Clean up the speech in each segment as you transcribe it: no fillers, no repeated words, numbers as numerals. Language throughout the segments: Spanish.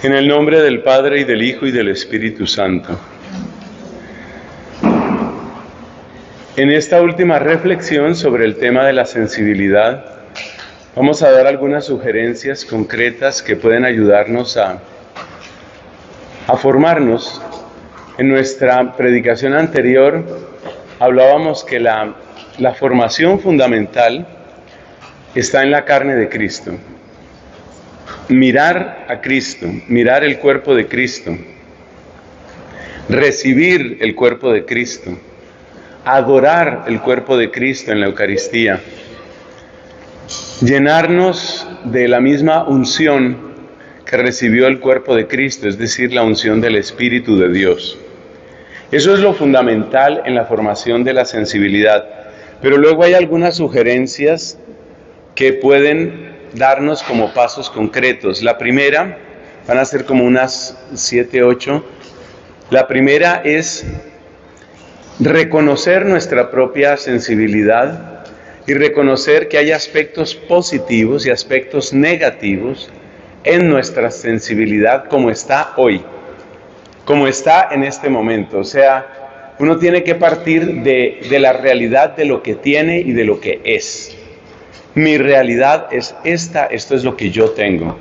En el nombre del Padre, y del Hijo, y del Espíritu Santo. En esta última reflexión sobre el tema de la sensibilidad, vamos a dar algunas sugerencias concretas que pueden ayudarnos a formarnos. En nuestra predicación anterior hablábamos que la formación fundamental está en la carne de Cristo. Mirar a Cristo, mirar el cuerpo de Cristo, recibir el cuerpo de Cristo, adorar el cuerpo de Cristo en la Eucaristía, llenarnos de la misma unción que recibió el cuerpo de Cristo, es decir, la unción del Espíritu de Dios. Eso es lo fundamental en la formación de la sensibilidad. Pero luego hay algunas sugerencias que pueden darnos como pasos concretos. La primera, van a ser como unas 7, 8. La primera es reconocer nuestra propia sensibilidad y reconocer que hay aspectos positivos y aspectos negativos en nuestra sensibilidad como está hoy, como está en este momento. O sea, uno tiene que partir de la realidad de lo que tiene y de lo que es. Mi realidad es esta, esto es lo que yo tengo.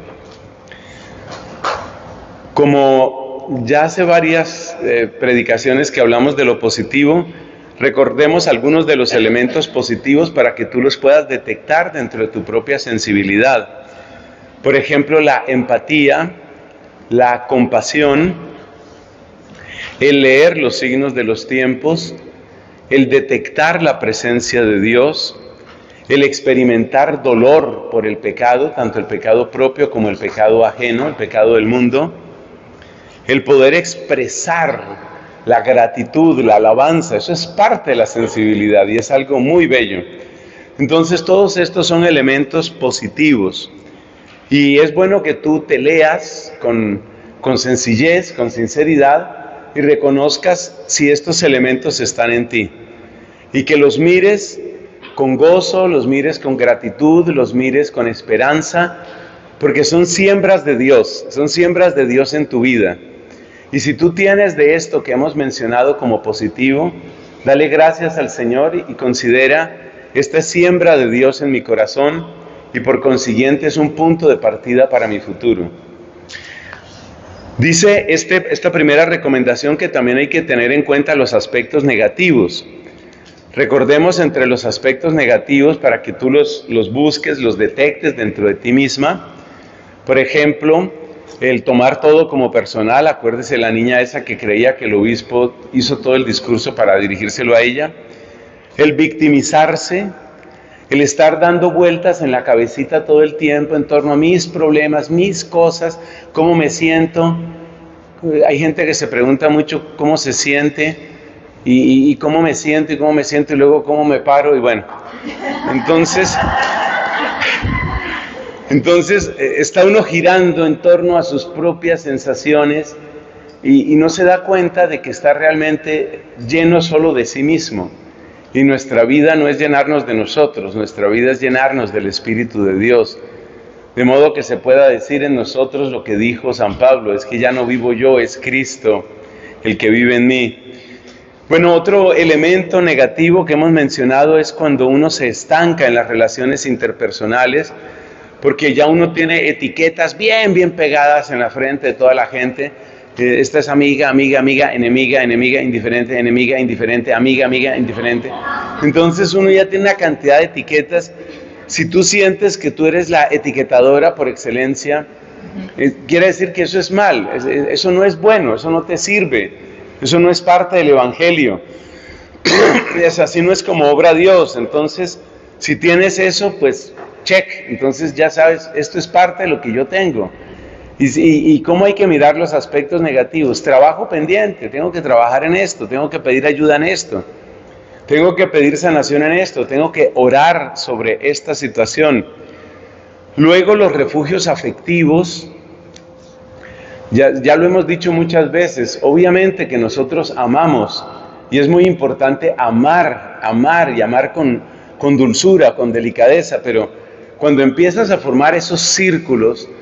Como ya hace varias predicaciones que hablamos de lo positivo, recordemos algunos de los elementos positivos para que tú los puedas detectar dentro de tu propia sensibilidad. Por ejemplo, la empatía, la compasión, el leer los signos de los tiempos, el detectar la presencia de Dios, el experimentar dolor por el pecado, tanto el pecado propio como el pecado ajeno, el pecado del mundo, el poder expresar la gratitud, la alabanza, eso es parte de la sensibilidad y es algo muy bello. Entonces todos estos son elementos positivos y es bueno que tú te leas con sencillez, con sinceridad y reconozcas si estos elementos están en ti y que los mires con gozo, los mires con gratitud, los mires con esperanza, porque son siembras de Dios en tu vida. Y si tú tienes de esto que hemos mencionado como positivo, dale gracias al Señor y considera esta siembra de Dios en mi corazón y por consiguiente es un punto de partida para mi futuro. Dice esta primera recomendación que también hay que tener en cuenta los aspectos negativos. Recordemos entre los aspectos negativos para que tú los busques, los detectes dentro de ti misma. Por ejemplo, el tomar todo como personal. Acuérdese la niña esa que creía que el obispo hizo todo el discurso para dirigírselo a ella. El victimizarse, el estar dando vueltas en la cabecita todo el tiempo en torno a mis problemas, mis cosas, cómo me siento. Hay gente que se pregunta mucho cómo se siente. Y cómo me siento y luego cómo me paro y bueno, entonces está uno girando en torno a sus propias sensaciones y no se da cuenta de que está realmente lleno solo de sí mismo. Y nuestra vida no es llenarnos de nosotros, nuestra vida es llenarnos del Espíritu de Dios, de modo que se pueda decir en nosotros lo que dijo San Pablo, es que ya no vivo yo, es Cristo el que vive en mí. Bueno, otro elemento negativo que hemos mencionado es cuando uno se estanca en las relaciones interpersonales, porque ya uno tiene etiquetas bien pegadas en la frente de toda la gente. Esta es amiga, enemiga, indiferente, amiga, indiferente. Entonces uno ya tiene una cantidad de etiquetas. Si tú sientes que tú eres la etiquetadora por excelencia, quiere decir que eso es mal, eso no es bueno, eso no te sirve. Eso no es parte del Evangelio. Así no es como obra Dios. Entonces, si tienes eso, pues check. Entonces ya sabes, esto es parte de lo que yo tengo. ¿Y cómo hay que mirar los aspectos negativos? Trabajo pendiente, tengo que trabajar en esto, tengo que pedir ayuda en esto, tengo que pedir sanación en esto, tengo que orar sobre esta situación. Luego los refugios afectivos. Ya lo hemos dicho muchas veces, obviamente que nosotros amamos y es muy importante amar y amar con dulzura, con delicadeza, pero cuando empiezas a formar esos círculos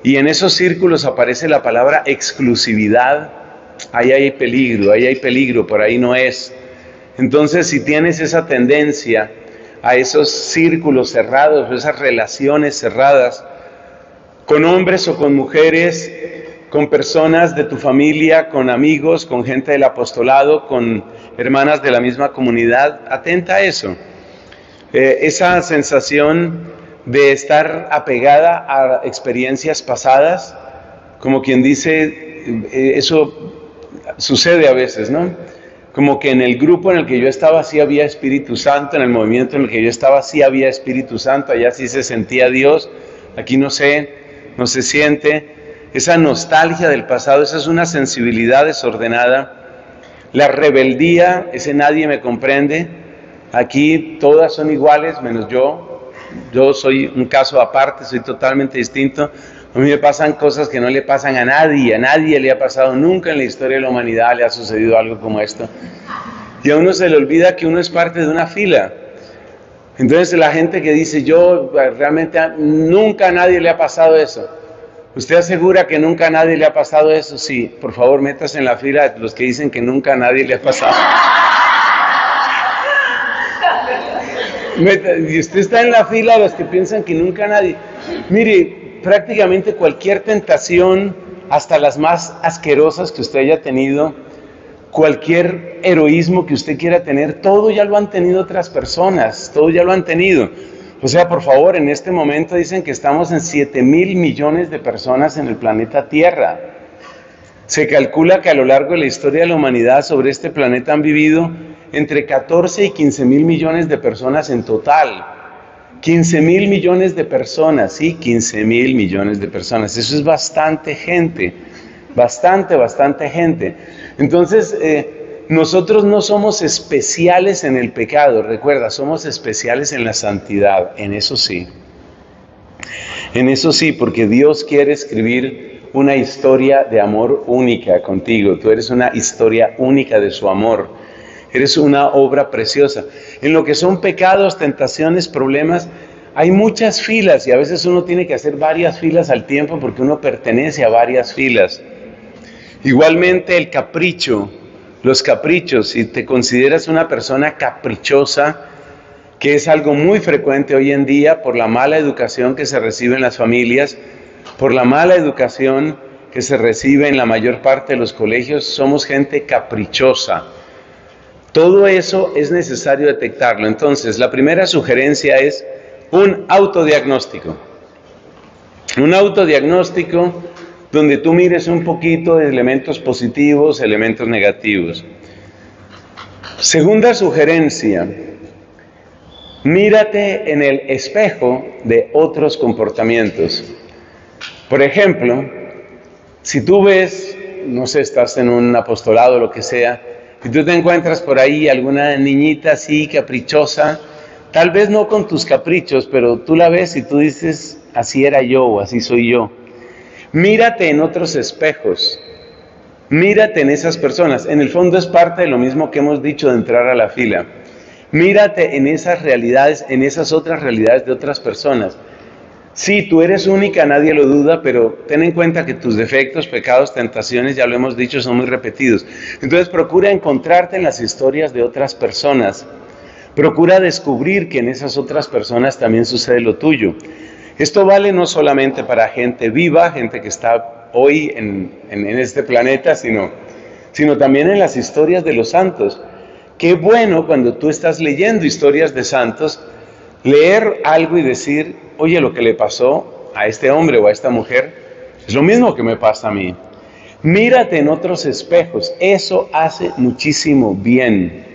y en esos círculos aparece la palabra exclusividad, ahí hay peligro, por ahí no es. Entonces, si tienes esa tendencia a esos círculos cerrados, esas relaciones cerradas, con hombres o con mujeres, con personas de tu familia, con amigos, con gente del apostolado, con hermanas de la misma comunidad, atenta a eso. Esa sensación de estar apegada a experiencias pasadas, como quien dice, eso sucede a veces, ¿no? Como que en el grupo en el que yo estaba sí había Espíritu Santo, en el movimiento en el que yo estaba sí había Espíritu Santo, allá sí se sentía Dios, aquí no sé, no se siente. Esa nostalgia del pasado, esa es una sensibilidad desordenada. La rebeldía, ese nadie me comprende, aquí todas son iguales menos yo soy un caso aparte, soy totalmente distinto. A mí me pasan cosas que no le pasan a nadie le ha pasado nunca en la historia de la humanidad, le ha sucedido algo como esto. Y a uno se le olvida que uno es parte de una fila. Entonces la gente que dice, yo realmente nunca a nadie le ha pasado eso. ¿Usted asegura que nunca a nadie le ha pasado eso? Sí, por favor, métase en la fila de los que dicen que nunca a nadie le ha pasado. Y usted está en la fila de los que piensan que nunca a nadie. Mire, prácticamente cualquier tentación, hasta las más asquerosas que usted haya tenido, cualquier heroísmo que usted quiera tener, todo ya lo han tenido otras personas, todo ya lo han tenido. O sea, por favor, en este momento dicen que estamos en 7,000 millones de personas en el planeta Tierra. Se calcula que a lo largo de la historia de la humanidad sobre este planeta han vivido entre 14 y 15,000 millones de personas en total. 15,000 millones de personas, sí, 15,000 millones de personas. Eso es bastante gente, bastante gente. Entonces, nosotros no somos especiales en el pecado, recuerda, somos especiales en la santidad, en eso sí. En eso sí, porque Dios quiere escribir una historia de amor única contigo. Tú eres una historia única de su amor. Eres una obra preciosa. En lo que son pecados, tentaciones, problemas, hay muchas filas y a veces uno tiene que hacer varias filas al tiempo porque uno pertenece a varias filas. Igualmente el capricho, los caprichos, si te consideras una persona caprichosa, que es algo muy frecuente hoy en día por la mala educación que se recibe en las familias, por la mala educación que se recibe en la mayor parte de los colegios, somos gente caprichosa. Todo eso es necesario detectarlo. Entonces, la primera sugerencia es un autodiagnóstico. Un autodiagnóstico donde tú mires un poquito de elementos positivos, elementos negativos. Segunda sugerencia, mírate en el espejo de otros comportamientos. Por ejemplo, si tú ves, no sé, estás en un apostolado o lo que sea, y tú te encuentras por ahí alguna niñita así caprichosa, tal vez no con tus caprichos, pero tú la ves y tú dices, así era yo o así soy yo. Mírate en otros espejos, mírate en esas personas. En el fondo es parte de lo mismo que hemos dicho de entrar a la fila. Mírate en esas realidades, en esas otras realidades de otras personas. Sí, tú eres única, nadie lo duda, pero ten en cuenta que tus defectos, pecados, tentaciones, ya lo hemos dicho, son muy repetidos. Entonces procura encontrarte en las historias de otras personas. Procura descubrir que en esas otras personas también sucede lo tuyo. Esto vale no solamente para gente viva, gente que está hoy en este planeta, sino también en las historias de los santos. Qué bueno cuando tú estás leyendo historias de santos, leer algo y decir, oye, lo que le pasó a este hombre o a esta mujer es lo mismo que me pasa a mí. Mírate en otros espejos, eso hace muchísimo bien.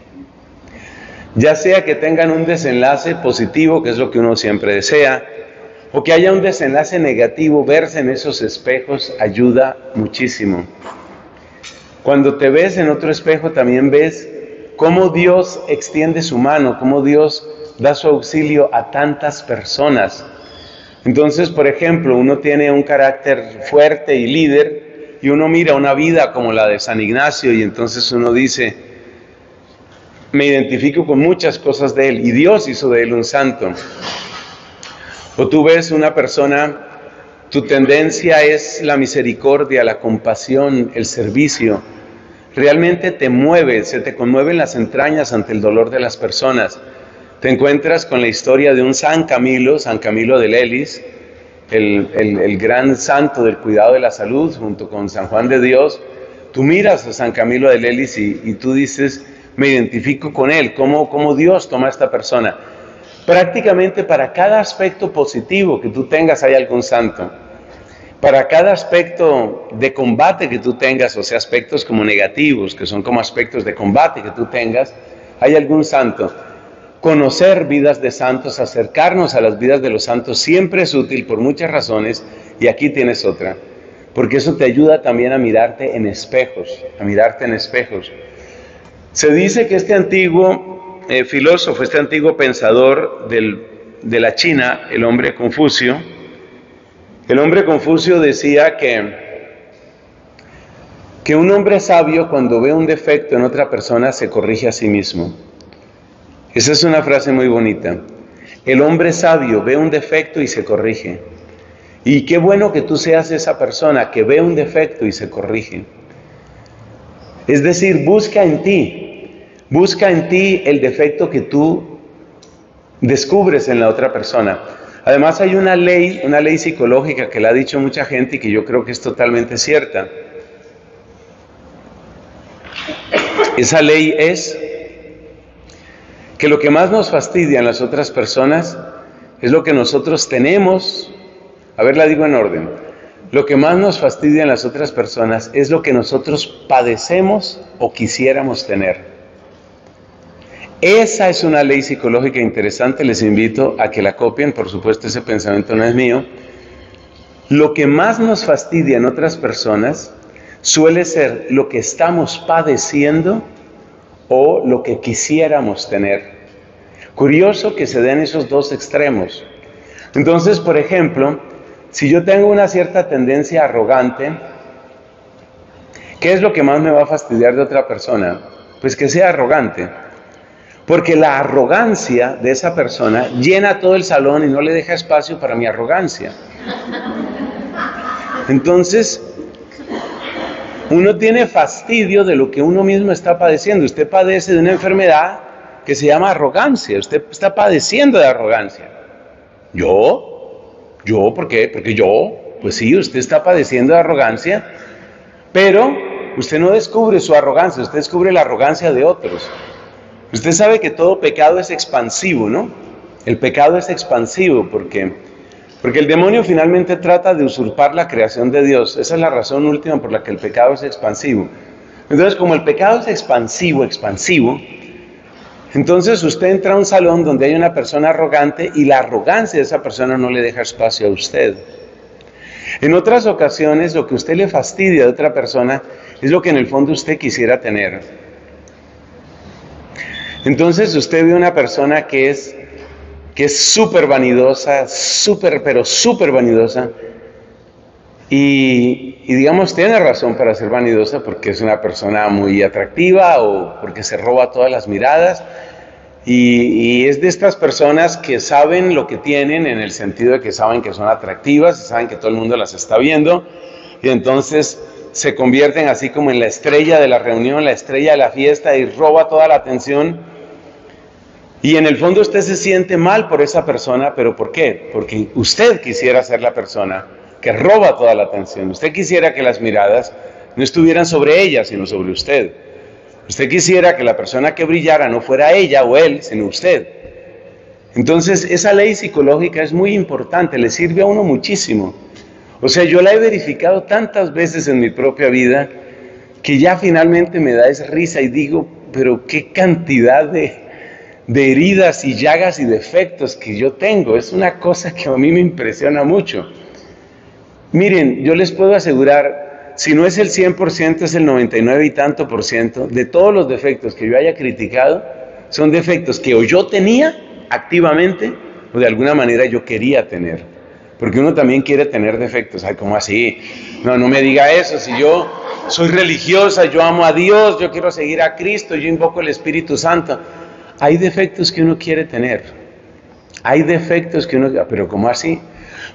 Ya sea que tengan un desenlace positivo, que es lo que uno siempre desea, o que haya un desenlace negativo, verse en esos espejos ayuda muchísimo. Cuando te ves en otro espejo también ves cómo Dios extiende su mano, cómo Dios da su auxilio a tantas personas. Entonces, por ejemplo, uno tiene un carácter fuerte y líder y uno mira una vida como la de San Ignacio y entonces uno dice, me identifico con muchas cosas de él y Dios hizo de él un santo. O tú ves una persona Tu tendencia es la misericordia, la compasión, el servicio. Realmente te mueve, se te conmueven las entrañas ante el dolor de las personas. Te encuentras con la historia de un San Camilo de Lelis, el gran santo del cuidado de la salud, junto con San Juan de Dios. Tú miras a San Camilo de Lelis y tú dices, me identifico con él, cómo Dios toma a esta persona. Prácticamente para cada aspecto positivo que tú tengas hay algún santo. Para cada aspecto de combate que tú tengas, o sea, aspectos como negativos, que son como aspectos de combate que tú tengas, hay algún santo. Conocer vidas de santos, acercarnos a las vidas de los santos siempre es útil por muchas razones, y aquí tienes otra, porque eso te ayuda también a mirarte en espejos, Se dice que este antiguo filósofo, este antiguo pensador de la China, el hombre Confucio decía que un hombre sabio cuando ve un defecto en otra persona se corrige a sí mismo. Esa es una frase muy bonita. El hombre sabio ve un defecto y se corrige. Y qué bueno que tú seas esa persona que ve un defecto y se corrige. Es decir, busca en ti el defecto que tú descubres en la otra persona. Además hay una ley psicológica que la ha dicho mucha gente y que yo creo que es totalmente cierta. Esa ley es que lo que más nos fastidia en las otras personas es lo que nosotros tenemos. A ver, la digo en orden. Lo que más nos fastidia en las otras personas es lo que nosotros padecemos o quisiéramos tener. Esa es una ley psicológica interesante, les invito a que la copien, por supuesto ese pensamiento no es mío. Lo que más nos fastidia en otras personas suele ser lo que estamos padeciendo o lo que quisiéramos tener. Curioso que se den esos dos extremos. Entonces, por ejemplo, si yo tengo una cierta tendencia arrogante, ¿qué es lo que más me va a fastidiar de otra persona? Pues que sea arrogante. Porque la arrogancia de esa persona llena todo el salón y no le deja espacio para mi arrogancia. Entonces, uno tiene fastidio de lo que uno mismo está padeciendo. Usted padece de una enfermedad que se llama arrogancia. Usted está padeciendo de arrogancia. ¿Yo? ¿Por qué? Porque yo. Pues sí, usted está padeciendo de arrogancia, pero usted no descubre su arrogancia, usted descubre la arrogancia de otros. Usted sabe que todo pecado es expansivo, ¿no? El pecado es expansivo porque el demonio finalmente trata de usurpar la creación de Dios. Esa es la razón última por la que el pecado es expansivo. Entonces, como el pecado es expansivo, entonces usted entra a un salón donde hay una persona arrogante y la arrogancia de esa persona no le deja espacio a usted. En otras ocasiones, lo que usted le fastidia de otra persona es lo que en el fondo usted quisiera tener. Entonces usted ve una persona que es súper vanidosa, pero súper vanidosa, y digamos tiene razón para ser vanidosa porque es una persona muy atractiva o porque se roba todas las miradas, y es de estas personas que saben lo que tienen en el sentido de que saben que son atractivas, saben que todo el mundo las está viendo, y entonces se convierten así como en la estrella de la reunión, la estrella de la fiesta, y roba toda la atención. Y en el fondo usted se siente mal por esa persona, ¿pero por qué? Porque usted quisiera ser la persona que roba toda la atención. Usted quisiera que las miradas no estuvieran sobre ella, sino sobre usted. Usted quisiera que la persona que brillara no fuera ella o él, sino usted. Entonces, esa ley psicológica es muy importante, le sirve a uno muchísimo. O sea, yo la he verificado tantas veces en mi propia vida que ya finalmente me da esa risa y digo, pero qué cantidad de heridas y llagas y defectos que yo tengo. Es una cosa que a mí me impresiona mucho. Miren, yo les puedo asegurar, si no es el 100%, es el 99 y tanto por ciento de todos los defectos que yo haya criticado, son defectos que o yo tenía activamente o de alguna manera yo quería tener. Porque uno también quiere tener defectos. Ay, ¿cómo así? No me diga eso. Si yo soy religiosa, yo amo a Dios, yo quiero seguir a Cristo, yo invoco el Espíritu Santo. Hay defectos que uno quiere tener. Hay defectos que uno... ¿Pero cómo así?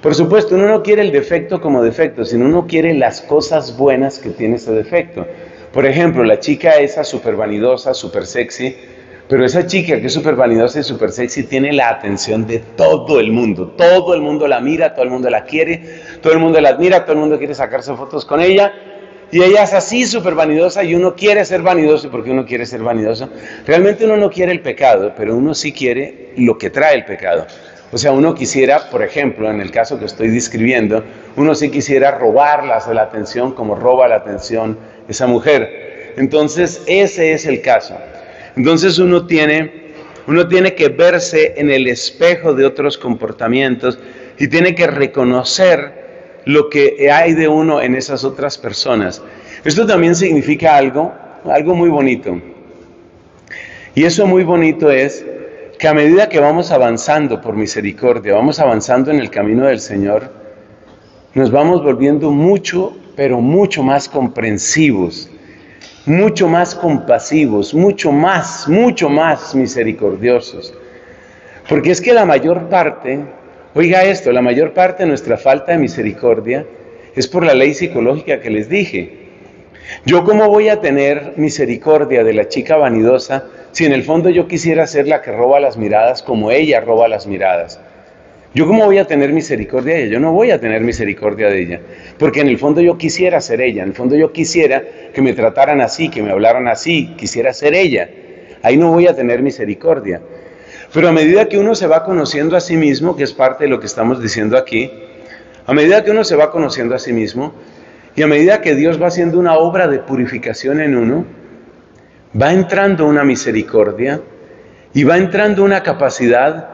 Por supuesto, uno no quiere el defecto como defecto, sino uno quiere las cosas buenas que tiene ese defecto. Por ejemplo, la chica esa súper vanidosa, súper sexy, pero esa chica que es súper vanidosa y súper sexy tiene la atención de todo el mundo la mira, todo el mundo la quiere, todo el mundo la admira, todo el mundo quiere sacarse fotos con ella, y ella es así súper vanidosa y uno quiere ser vanidoso. ¿Y por qué uno quiere ser vanidoso? Realmente uno no quiere el pecado, pero uno sí quiere lo que trae el pecado. O sea, uno quisiera, por ejemplo, en el caso que estoy describiendo, uno sí quisiera robarlas de la atención como roba la atención esa mujer. Entonces, ese es el caso. Entonces uno tiene que verse en el espejo de otros comportamientos y tiene que reconocer lo que hay de uno en esas otras personas. Esto también significa algo muy bonito. Y eso muy bonito es que a medida que vamos avanzando por misericordia, vamos avanzando en el camino del Señor, nos vamos volviendo mucho, pero mucho más comprensivos, mucho más compasivos, mucho más misericordiosos. Porque es que la mayor parte, oiga esto, la mayor parte de nuestra falta de misericordia es por la ley psicológica que les dije. Yo cómo voy a tener misericordia de la chica vanidosa si en el fondo yo quisiera ser la que roba las miradas como ella roba las miradas. ¿Yo cómo voy a tener misericordia de ella? Yo no voy a tener misericordia de ella, porque en el fondo yo quisiera ser ella, en el fondo yo quisiera que me trataran así, que me hablaran así, quisiera ser ella. Ahí no voy a tener misericordia. Pero a medida que uno se va conociendo a sí mismo, que es parte de lo que estamos diciendo aquí, a medida que uno se va conociendo a sí mismo, y a medida que Dios va haciendo una obra de purificación en uno, va entrando una misericordia y va entrando una capacidad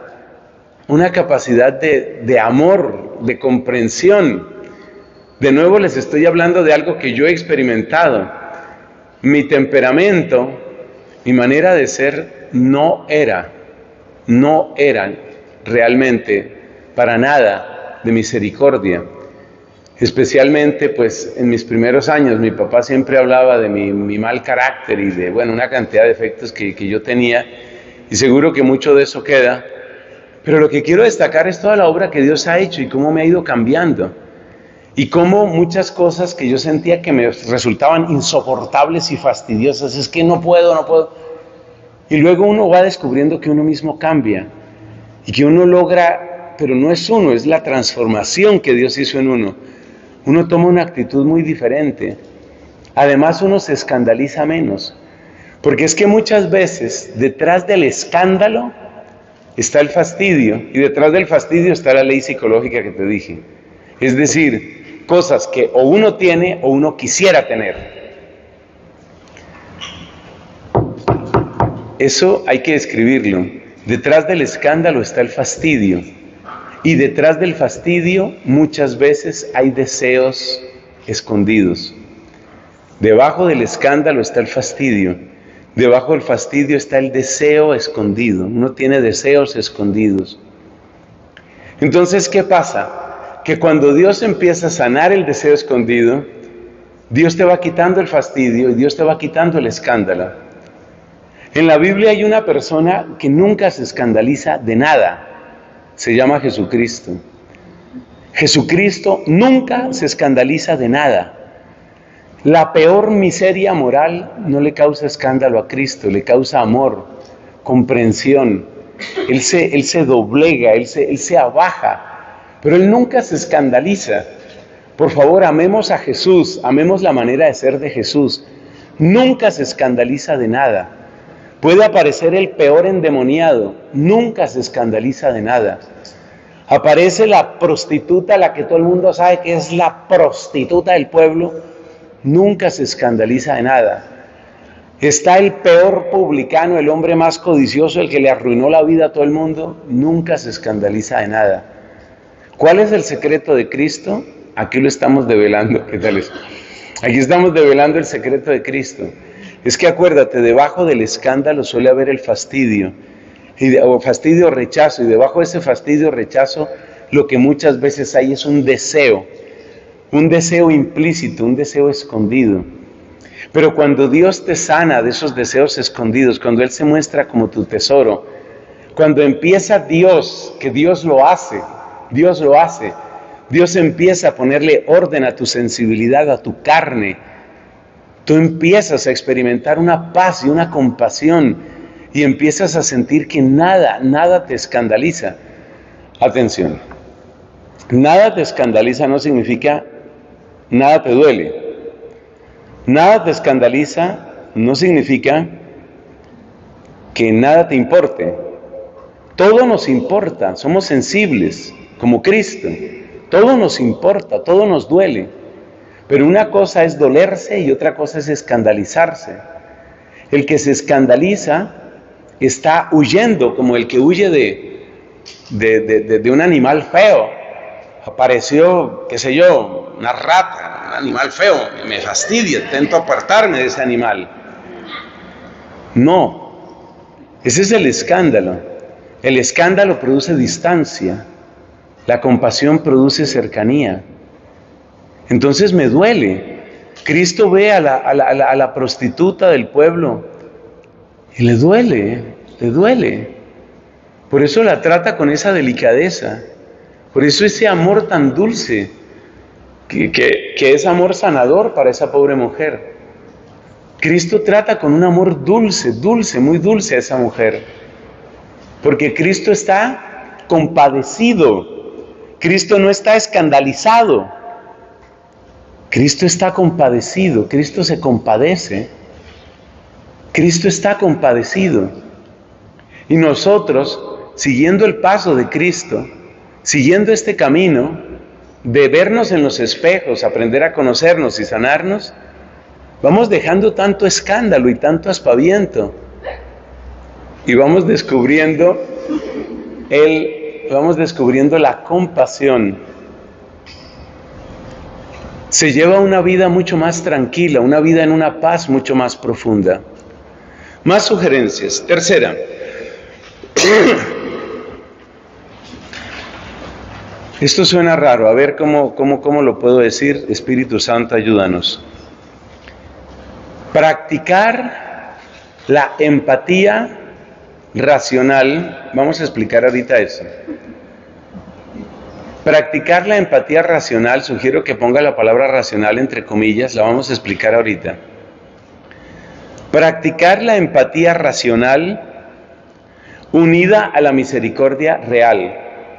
de amor, de comprensión. De nuevo les estoy hablando de algo que yo he experimentado. Mi temperamento, mi manera de ser no eran realmente para nada de misericordia. Especialmente pues en mis primeros años, mi papá siempre hablaba de mi mal carácter y de una cantidad de defectos que yo tenía, y seguro que mucho de eso queda. Pero lo que quiero destacar es toda la obra que Dios ha hecho y cómo me ha ido cambiando. Y cómo muchas cosas que yo sentía que me resultaban insoportables y fastidiosas, es que no puedo. Y luego uno va descubriendo que uno mismo cambia y que uno logra, pero no es uno, es la transformación que Dios hizo en uno. Uno toma una actitud muy diferente. Además uno se escandaliza menos. Porque es que muchas veces detrás del escándalo está el fastidio, y detrás del fastidio está la ley psicológica que te dije. Es decir, cosas que o uno tiene o uno quisiera tener. Eso hay que describirlo. Detrás del escándalo está el fastidio, y detrás del fastidio muchas veces hay deseos escondidos. Debajo del escándalo está el fastidio. Debajo del fastidio está el deseo escondido. Uno tiene deseos escondidos. Entonces, ¿qué pasa? Que cuando Dios empieza a sanar el deseo escondido, Dios te va quitando el fastidio y Dios te va quitando el escándalo. En la Biblia hay una persona que nunca se escandaliza de nada. Se llama Jesucristo. Jesucristo nunca se escandaliza de nada. La peor miseria moral no le causa escándalo a Cristo, le causa amor, comprensión. Él se doblega, él se abaja, pero Él nunca se escandaliza. Por favor, amemos a Jesús, amemos la manera de ser de Jesús. Nunca se escandaliza de nada. Puede aparecer el peor endemoniado, nunca se escandaliza de nada. Aparece la prostituta, la que todo el mundo sabe que es la prostituta del pueblo, nunca se escandaliza de nada. Está el peor publicano, el hombre más codicioso, el que le arruinó la vida a todo el mundo, nunca se escandaliza de nada. ¿Cuál es el secreto de Cristo? Aquí lo estamos develando. ¿Qué tal es? Aquí estamos develando el secreto de Cristo. Es que acuérdate, debajo del escándalo suele haber el fastidio, o fastidio o rechazo, y debajo de ese fastidio o rechazo lo que muchas veces hay es un deseo implícito, un deseo escondido. Pero cuando Dios te sana de esos deseos escondidos, cuando Él se muestra como tu tesoro, cuando empieza Dios, que Dios lo hace, Dios empieza a ponerle orden a tu sensibilidad, a tu carne. Tú empiezas a experimentar una paz y una compasión y empiezas a sentir que nada te escandaliza. Atención, nada te escandaliza no significa nada te duele. Nada te escandaliza no significa que nada te importe. Todo nos importa, somos sensibles, como Cristo. Todo nos importa, todo nos duele. Pero una cosa es dolerse y otra cosa es escandalizarse. El que se escandaliza está huyendo, como el que huye de un animal feo. Apareció, qué sé yo, una rata, un animal feo, me fastidia, intento apartarme de ese animal. No, ese es el escándalo. El escándalo produce distancia, la compasión produce cercanía. Entonces me duele. Cristo ve a la prostituta del pueblo y le duele. Por eso la trata con esa delicadeza. Por eso ese amor tan dulce, que es amor sanador para esa pobre mujer. Cristo trata con un amor dulce, muy dulce a esa mujer. Porque Cristo está compadecido. Cristo no está escandalizado. Cristo está compadecido. Cristo se compadece. Cristo está compadecido. Y nosotros, siguiendo el paso de Cristo, siguiendo este camino de vernos en los espejos, aprender a conocernos y sanarnos, vamos dejando tanto escándalo y tanto aspaviento y vamos descubriendo la compasión. Se lleva una vida mucho más tranquila, una vida en una paz mucho más profunda. Más sugerencias. Tercera. Esto suena raro, a ver cómo lo puedo decir. Espíritu Santo, ayúdanos. Practicar la empatía racional, vamos a explicar ahorita eso. Practicar la empatía racional, sugiero que ponga la palabra racional entre comillas, la vamos a explicar ahorita. Practicar la empatía racional unida a la misericordia real.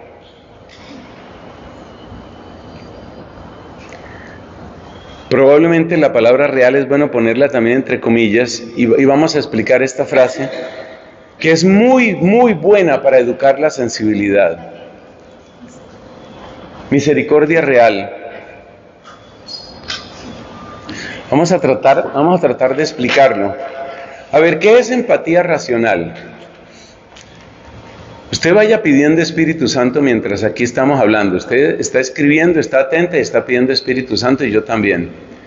Probablemente la palabra real es bueno ponerla también entre comillas y vamos a explicar esta frase que es muy buena para educar la sensibilidad. Misericordia real. Vamos a tratar de explicarlo. A ver, ¿qué es empatía racional? Usted vaya pidiendo Espíritu Santo mientras aquí estamos hablando. Usted está escribiendo, está atento y está pidiendo Espíritu Santo y yo también.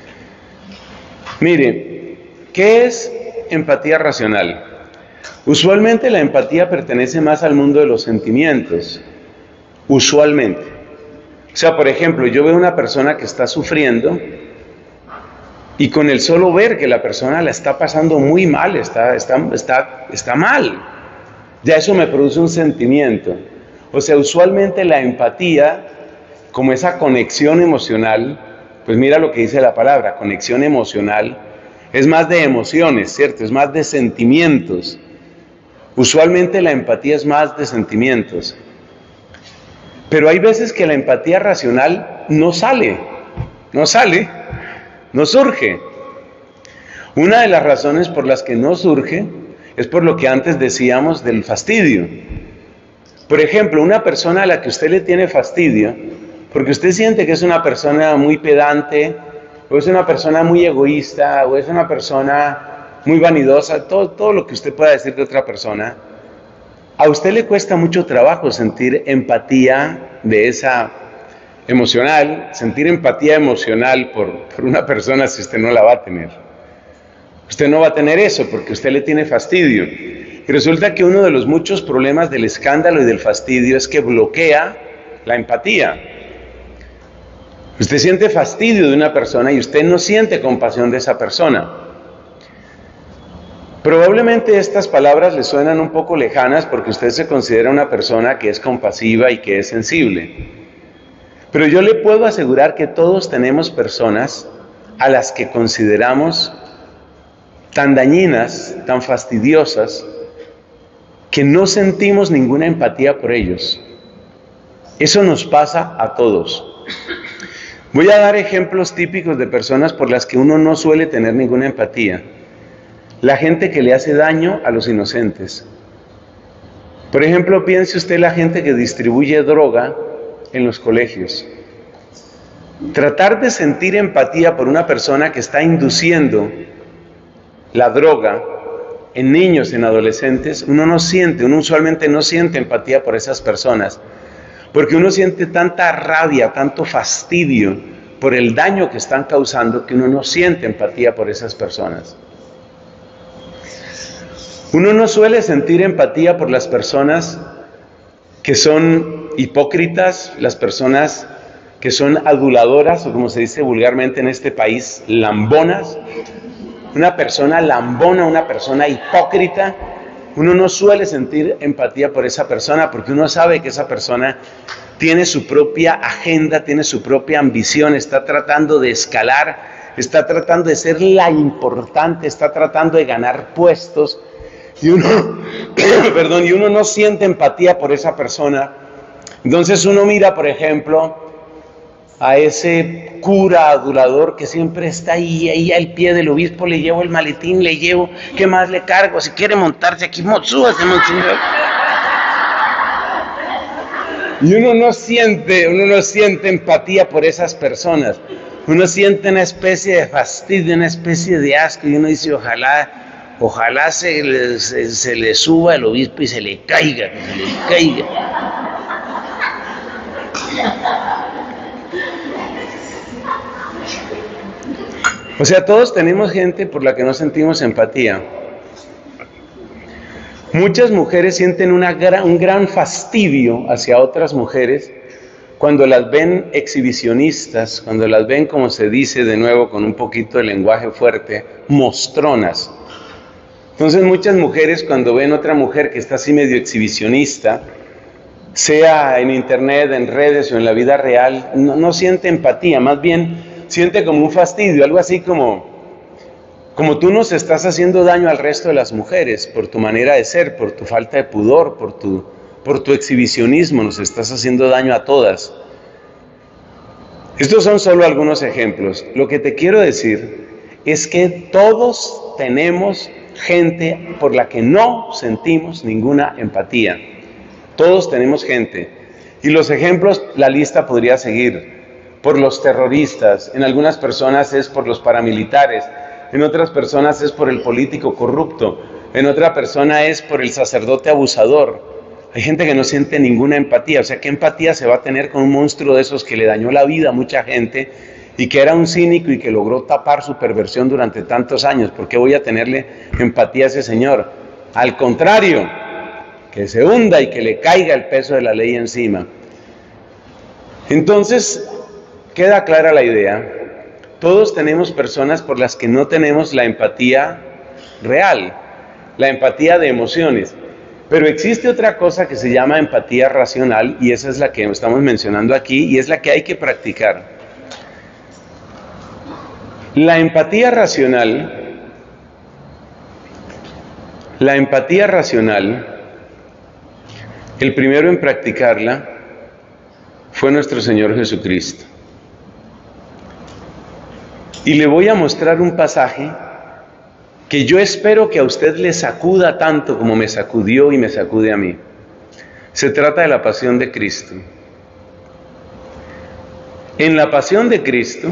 Mire, ¿qué es empatía racional? Usualmente la empatía pertenece más al mundo de los sentimientos. Usualmente. O sea, por ejemplo, yo veo una persona que está sufriendo y con el solo ver que la persona la está pasando muy mal, está mal. Ya eso me produce un sentimiento. O sea, usualmente la empatía, como esa conexión emocional, pues mira lo que dice la palabra, conexión emocional, es más de emociones, ¿cierto? Es más de sentimientos. Usualmente la empatía es más de sentimientos. Pero hay veces que la empatía racional no surge. Una de las razones por las que no surge es por lo que antes decíamos del fastidio. Por ejemplo, una persona a la que usted le tiene fastidio, porque usted siente que es una persona muy pedante, o es una persona muy egoísta, o es una persona muy vanidosa, todo lo que usted pueda decir de otra persona, a usted le cuesta mucho trabajo sentir empatía de esa emocional, sentir empatía emocional por una persona si usted no la va a tener. Usted no va a tener eso porque usted le tiene fastidio. Y resulta que uno de los muchos problemas del escándalo y del fastidio es que bloquea la empatía. Usted siente fastidio de una persona y usted no siente compasión de esa persona. Probablemente estas palabras le suenan un poco lejanas porque usted se considera una persona que es compasiva y que es sensible. Pero yo le puedo asegurar que todos tenemos personas a las que consideramos tan dañinas, tan fastidiosas, que no sentimos ninguna empatía por ellos. Eso nos pasa a todos. Voy a dar ejemplos típicos de personas por las que uno no suele tener ninguna empatía. La gente que le hace daño a los inocentes. Por ejemplo, piense usted la gente que distribuye droga en los colegios. Tratar de sentir empatía por una persona que está induciendo la droga en niños, en adolescentes, uno usualmente no siente empatía por esas personas, porque uno siente tanta rabia, tanto fastidio por el daño que están causando, que uno no siente empatía por esas personas. Uno no suele sentir empatía por las personas que son hipócritas, las personas que son aduladoras, o como se dice vulgarmente en este país, lambonas. Una persona lambona, una persona hipócrita, uno no suele sentir empatía por esa persona, porque uno sabe que esa persona tiene su propia agenda, tiene su propia ambición, está tratando de escalar, está tratando de ser la importante, está tratando de ganar puestos, y uno, y uno no siente empatía por esa persona. Entonces uno mira, por ejemplo, a ese cura adulador que siempre está ahí al pie del obispo, le llevo el maletín, le llevo, ¿qué más le cargo? Si quiere montarse aquí, súbase, monseñor. Y uno no siente empatía por esas personas. Uno siente una especie de fastidio, una especie de asco, y uno dice, ojalá se le suba el obispo y se le caiga, O sea, todos tenemos gente por la que no sentimos empatía. Muchas mujeres sienten un gran fastidio hacia otras mujeres cuando las ven exhibicionistas, cuando las ven, como se dice de nuevo con un poquito de lenguaje fuerte, mostronas. Entonces muchas mujeres, cuando ven otra mujer que está así medio exhibicionista, sea en internet, en redes o en la vida real, no siente empatía, más bien siente como un fastidio, algo así como tú nos estás haciendo daño al resto de las mujeres por tu manera de ser, por tu falta de pudor, por tu exhibicionismo, nos estás haciendo daño a todas. Estos son solo algunos ejemplos. Lo que te quiero decir es que todos tenemos gente por la que no sentimos ninguna empatía. Todos tenemos gente. Y los ejemplos, la lista podría seguir. Por los terroristas, en algunas personas es por los paramilitares, en otras personas es por el político corrupto, en otra persona es por el sacerdote abusador. Hay gente que no siente ninguna empatía. O sea, ¿qué empatía se va a tener con un monstruo de esos que le dañó la vida a mucha gente y que era un cínico y que logró tapar su perversión durante tantos años? ¿Por qué voy a tenerle empatía a ese señor? Al contrario, que se hunda y que le caiga el peso de la ley encima. Entonces, queda clara la idea. Todos tenemos personas por las que no tenemos la empatía real, la empatía de emociones. Pero existe otra cosa que se llama empatía racional, y esa es la que estamos mencionando aquí, y es la que hay que practicar. La empatía racional, el primero en practicarla fue nuestro Señor Jesucristo. Y le voy a mostrar un pasaje que yo espero que a usted le sacuda tanto como me sacudió y me sacude a mí. Se trata de la pasión de Cristo. En la pasión de Cristo,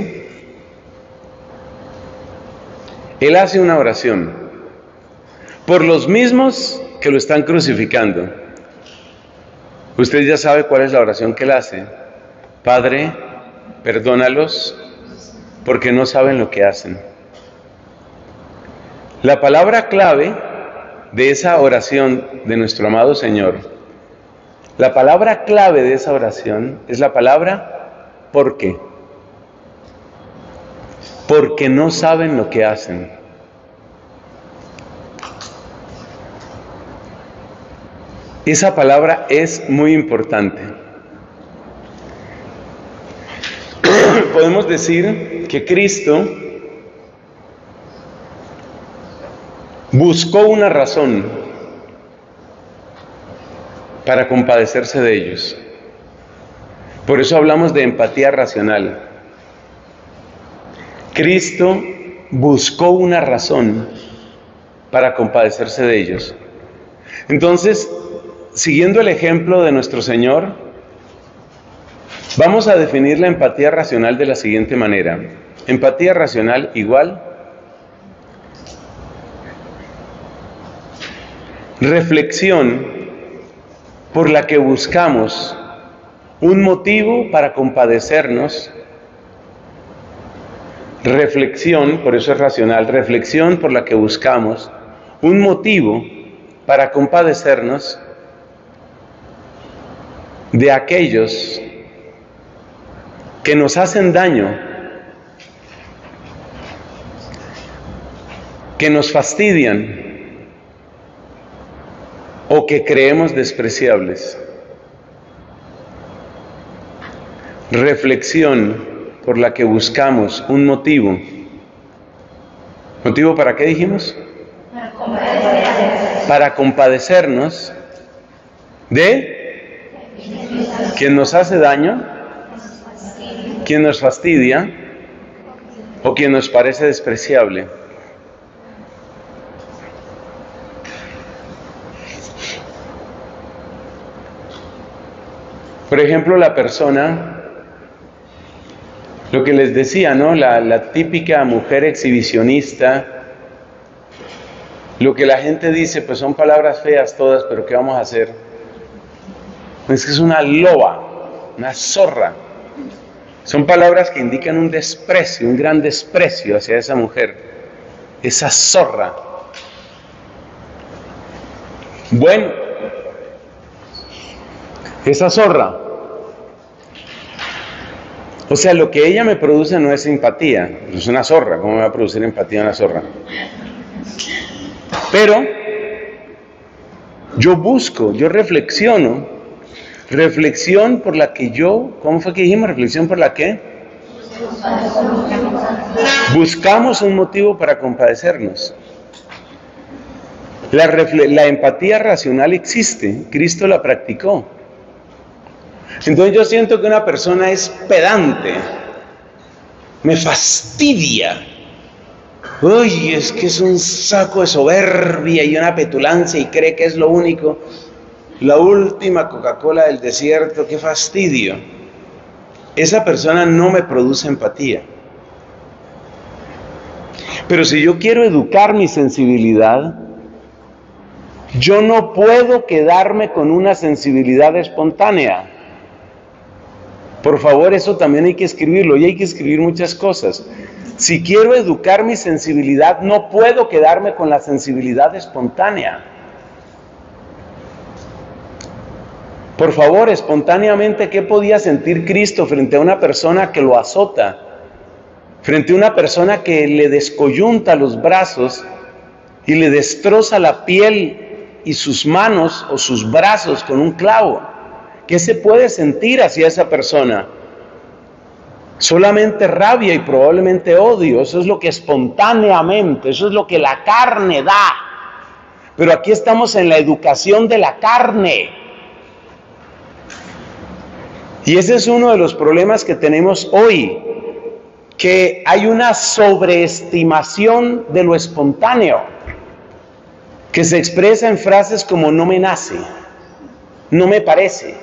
Él hace una oración por los mismos que lo están crucificando. Usted ya sabe cuál es la oración que Él hace. Padre, perdónalos, porque no saben lo que hacen. La palabra clave de esa oración de nuestro amado Señor, la palabra clave de esa oración es la palabra ¿por qué? Porque no saben lo que hacen. Esa palabra es muy importante. podemos decir que Cristo buscó una razón para compadecerse de ellos. Por eso hablamos de empatía racional. Cristo buscó una razón para compadecerse de ellos. Entonces, siguiendo el ejemplo de nuestro Señor, vamos a definir la empatía racional de la siguiente manera. Empatía racional igual reflexión por la que buscamos un motivo para compadecernos. Reflexión, por eso es racional, reflexión por la que buscamos un motivo para compadecernos de aquellos que nos hacen daño, que nos fastidian o que creemos despreciables. Reflexión por la que buscamos un motivo. ¿Motivo para qué dijimos? Para compadecernos de quien nos hace daño, quien nos fastidia o quien nos parece despreciable. Por ejemplo, la persona, lo que les decía, ¿no? La típica mujer exhibicionista, lo que la gente dice, pues son palabras feas todas, pero ¿qué vamos a hacer? Es que es una loba, una zorra. Son palabras que indican un desprecio, un gran desprecio hacia esa mujer, esa zorra. Bueno, esa zorra. O sea, lo que ella me produce no es simpatía, es una zorra. ¿Cómo me va a producir empatía una zorra? Pero yo busco, yo reflexiono, reflexión por la que yo, ¿cómo fue que dijimos? Reflexión por la que buscamos un motivo para compadecernos. La empatía racional existe, Cristo la practicó. Entonces yo siento que una persona es pedante, me fastidia. Uy, es que es un saco de soberbia y una petulancia y cree que es lo único, la última Coca-Cola del desierto, qué fastidio. Esa persona no me produce empatía. Pero si yo quiero educar mi sensibilidad, yo no puedo quedarme con una sensibilidad espontánea. Por favor, eso también hay que escribirlo, y hay que escribir muchas cosas. Si quiero educar mi sensibilidad, no puedo quedarme con la sensibilidad espontánea. Por favor, espontáneamente, ¿qué podía sentir Cristo frente a una persona que lo azota? Frente a una persona que le descoyunta los brazos y le destroza la piel y sus manos o sus brazos con un clavo. ¿Qué se puede sentir hacia esa persona? Solamente rabia y probablemente odio. Eso es lo que espontáneamente, eso es lo que la carne da. Pero aquí estamos en la educación de la carne. Y ese es uno de los problemas que tenemos hoy, que hay una sobreestimación de lo espontáneo, que se expresa en frases como no me nace, no me parece.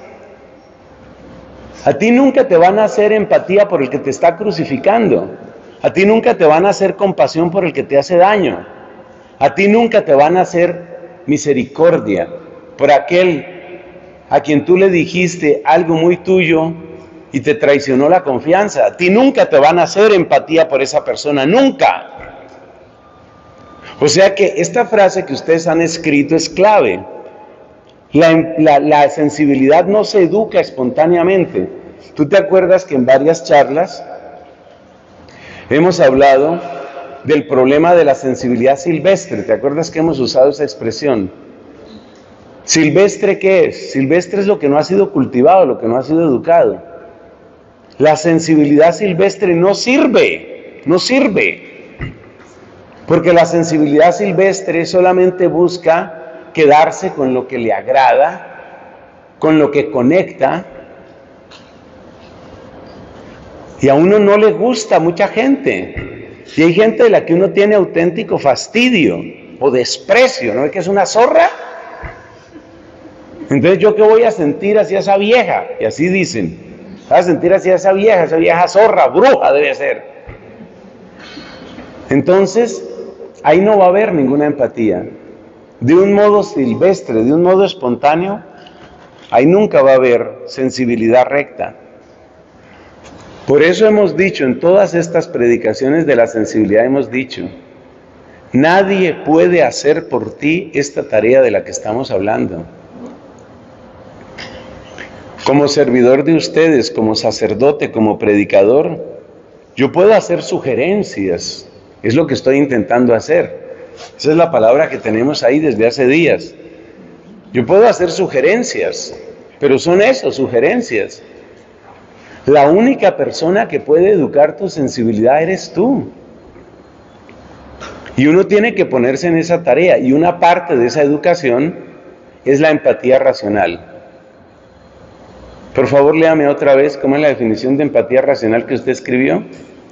A ti nunca te van a hacer empatía por el que te está crucificando. A ti nunca te van a hacer compasión por el que te hace daño. A ti nunca te van a hacer misericordia por aquel a quien tú le dijiste algo muy tuyo y te traicionó la confianza. A ti nunca te van a hacer empatía por esa persona, nunca. O sea que esta frase que ustedes han escrito es clave. La sensibilidad no se educa espontáneamente. ¿Tú te acuerdas que en varias charlas hemos hablado del problema de la sensibilidad silvestre? ¿Te acuerdas que hemos usado esa expresión? ¿Silvestre qué es? Silvestre es lo que no ha sido cultivado, lo que no ha sido educado. La sensibilidad silvestre no sirve, no sirve. Porque la sensibilidad silvestre solamente busca quedarse con lo que le agrada, con lo que conecta. Y a uno no le gusta mucha gente. Y hay gente de la que uno tiene auténtico fastidio o desprecio, ¿no? ¿Es que es una zorra? Entonces, ¿yo qué voy a sentir hacia esa vieja? Y así dicen. Voy a sentir hacia esa vieja zorra, bruja debe ser. Entonces, ahí no va a haber ninguna empatía. De un modo silvestre, de un modo espontáneo, ahí nunca va a haber sensibilidad recta. Por eso hemos dicho, en todas estas predicaciones de la sensibilidad hemos dicho, nadie puede hacer por ti esta tarea de la que estamos hablando. Como servidor de ustedes, como sacerdote, como predicador, yo puedo hacer sugerencias, es lo que estoy intentando hacer. Esa es la palabra que tenemos ahí desde hace días. Yo puedo hacer sugerencias, pero son eso, sugerencias. La única persona que puede educar tu sensibilidad eres tú. Y uno tiene que ponerse en esa tarea, y una parte de esa educación es la empatía racional. Por favor, léame otra vez cómo es la definición de empatía racional que usted escribió.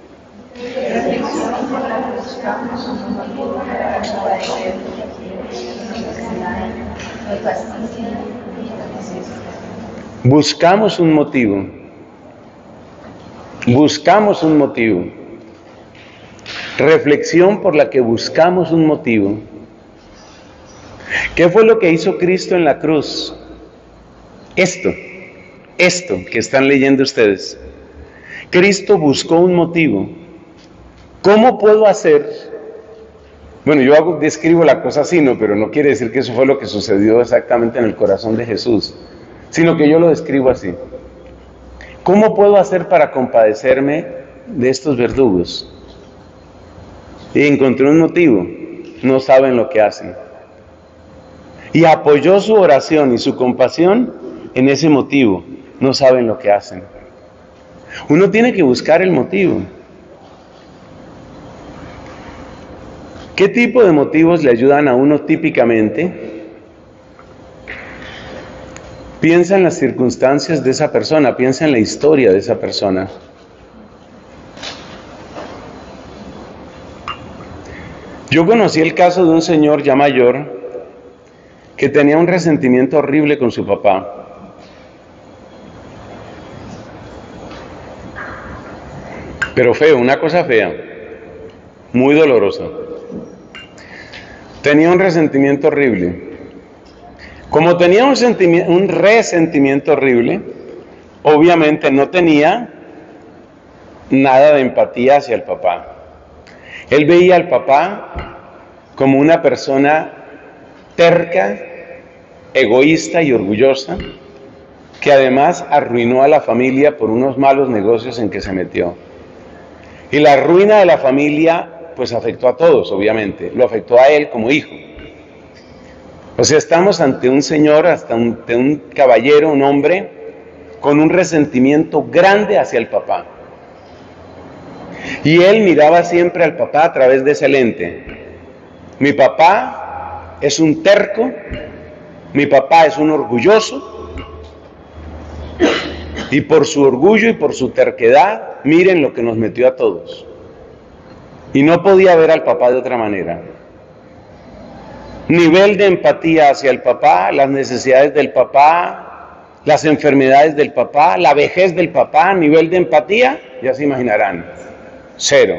Buscamos un motivo. Buscamos un motivo. Reflexión por la que buscamos un motivo. ¿Qué fue lo que hizo Cristo en la cruz? Esto que están leyendo ustedes. Cristo buscó un motivo. ¿Cómo puedo hacer? Bueno, yo describo la cosa así, ¿no? Pero no quiere decir que eso fue lo que sucedió exactamente en el corazón de Jesús, sino que yo lo describo así. ¿Cómo puedo hacer para compadecerme de estos verdugos? Y encontré un motivo. No saben lo que hacen. Y apoyó su oración y su compasión en ese motivo. No saben lo que hacen. Uno tiene que buscar el motivo. ¿Qué tipo de motivos le ayudan a uno típicamente? Piensa en las circunstancias de esa persona, piensa en la historia de esa persona. Yo conocí el caso de un señor ya mayor que tenía un resentimiento horrible con su papá. Pero feo, una cosa fea, muy dolorosa. Tenía un resentimiento horrible. Como tenía un resentimiento horrible, obviamente no tenía nada de empatía hacia el papá. Él veía al papá como una persona terca, egoísta y orgullosa, que además arruinó a la familia por unos malos negocios en que se metió. Y la ruina de la familia, pues afectó a todos, obviamente. Lo afectó a él como hijo. O sea, estamos ante un señor, ante un caballero, un hombre, con un resentimiento grande hacia el papá. Y él miraba siempre al papá a través de ese lente. Mi papá es un terco, mi papá es un orgulloso, y por su orgullo y por su terquedad, miren lo que nos metió a todos. Y no podía ver al papá de otra manera. Nivel de empatía hacia el papá, las necesidades del papá, las enfermedades del papá, la vejez del papá, nivel de empatía, ya se imaginarán, cero.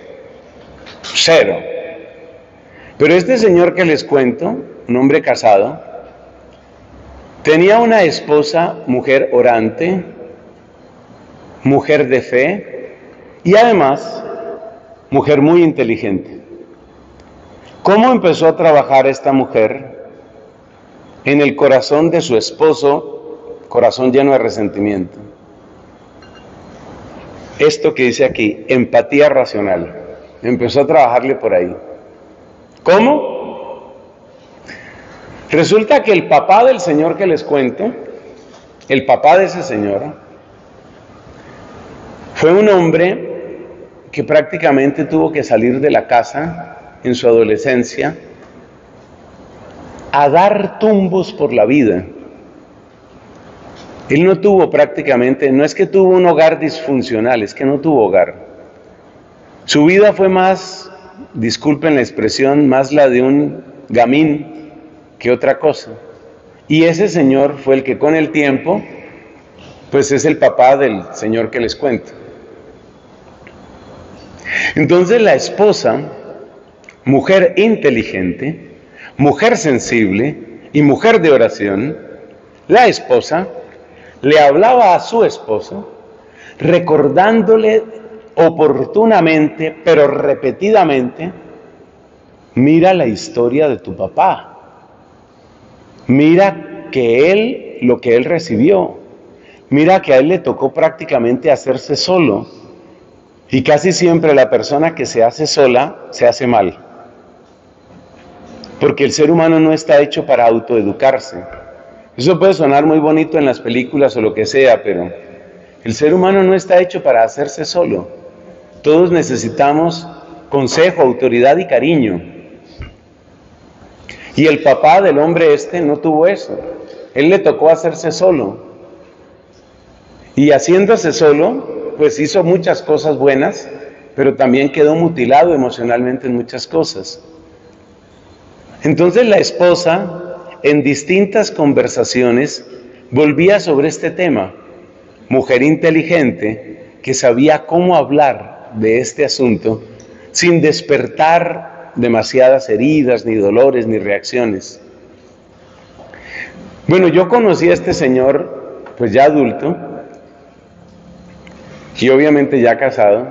Pero este señor que les cuento, un hombre casado, tenía una esposa, mujer orante, mujer de fe y además mujer muy inteligente. ¿Cómo empezó a trabajar esta mujer en el corazón de su esposo, corazón lleno de resentimiento? Esto que dice aquí, empatía racional. Empezó a trabajarle por ahí. ¿Cómo? Resulta que el papá del señor que les cuento, el papá de ese señor, Fue un hombre que prácticamente tuvo que salir de la casa en su adolescencia a dar tumbos por la vida. Él no tuvo prácticamente, no es que tuvo un hogar disfuncional, es que no tuvo hogar. Su vida fue más, disculpen la expresión, más la de un gamín que otra cosa. Y ese señor fue el que con el tiempo, pues es el papá del señor que les cuento. Entonces la esposa, mujer inteligente, mujer sensible y mujer de oración, la esposa le hablaba a su esposo, recordándole oportunamente, pero repetidamente, mira la historia de tu papá, mira lo que él recibió, mira que a él le tocó prácticamente hacerse solo, y casi siempre la persona que se hace sola, se hace mal, porque el ser humano no está hecho para autoeducarse. Eso puede sonar muy bonito en las películas o lo que sea, pero el ser humano no está hecho para hacerse solo. Todos necesitamos consejo, autoridad y cariño. Y el papá del hombre no tuvo eso. Él le tocó hacerse solo. Y haciéndose solo, pues hizo muchas cosas buenas, pero también quedó mutilado emocionalmente en muchas cosas. Entonces la esposa, en distintas conversaciones, volvía sobre este tema. Mujer inteligente que sabía cómo hablar de este asunto sin despertar demasiadas heridas, ni dolores, ni reacciones. Bueno, yo conocí a este señor, pues ya adulto, y obviamente ya casado,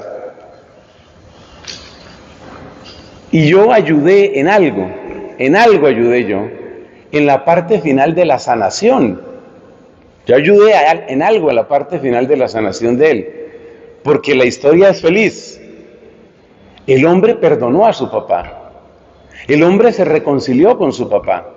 y yo ayudé en algo ayudé yo, en la parte final de la sanación. Yo ayudé en algo en la parte final de la sanación de él, porque la historia es feliz. El hombre perdonó a su papá, el hombre se reconcilió con su papá.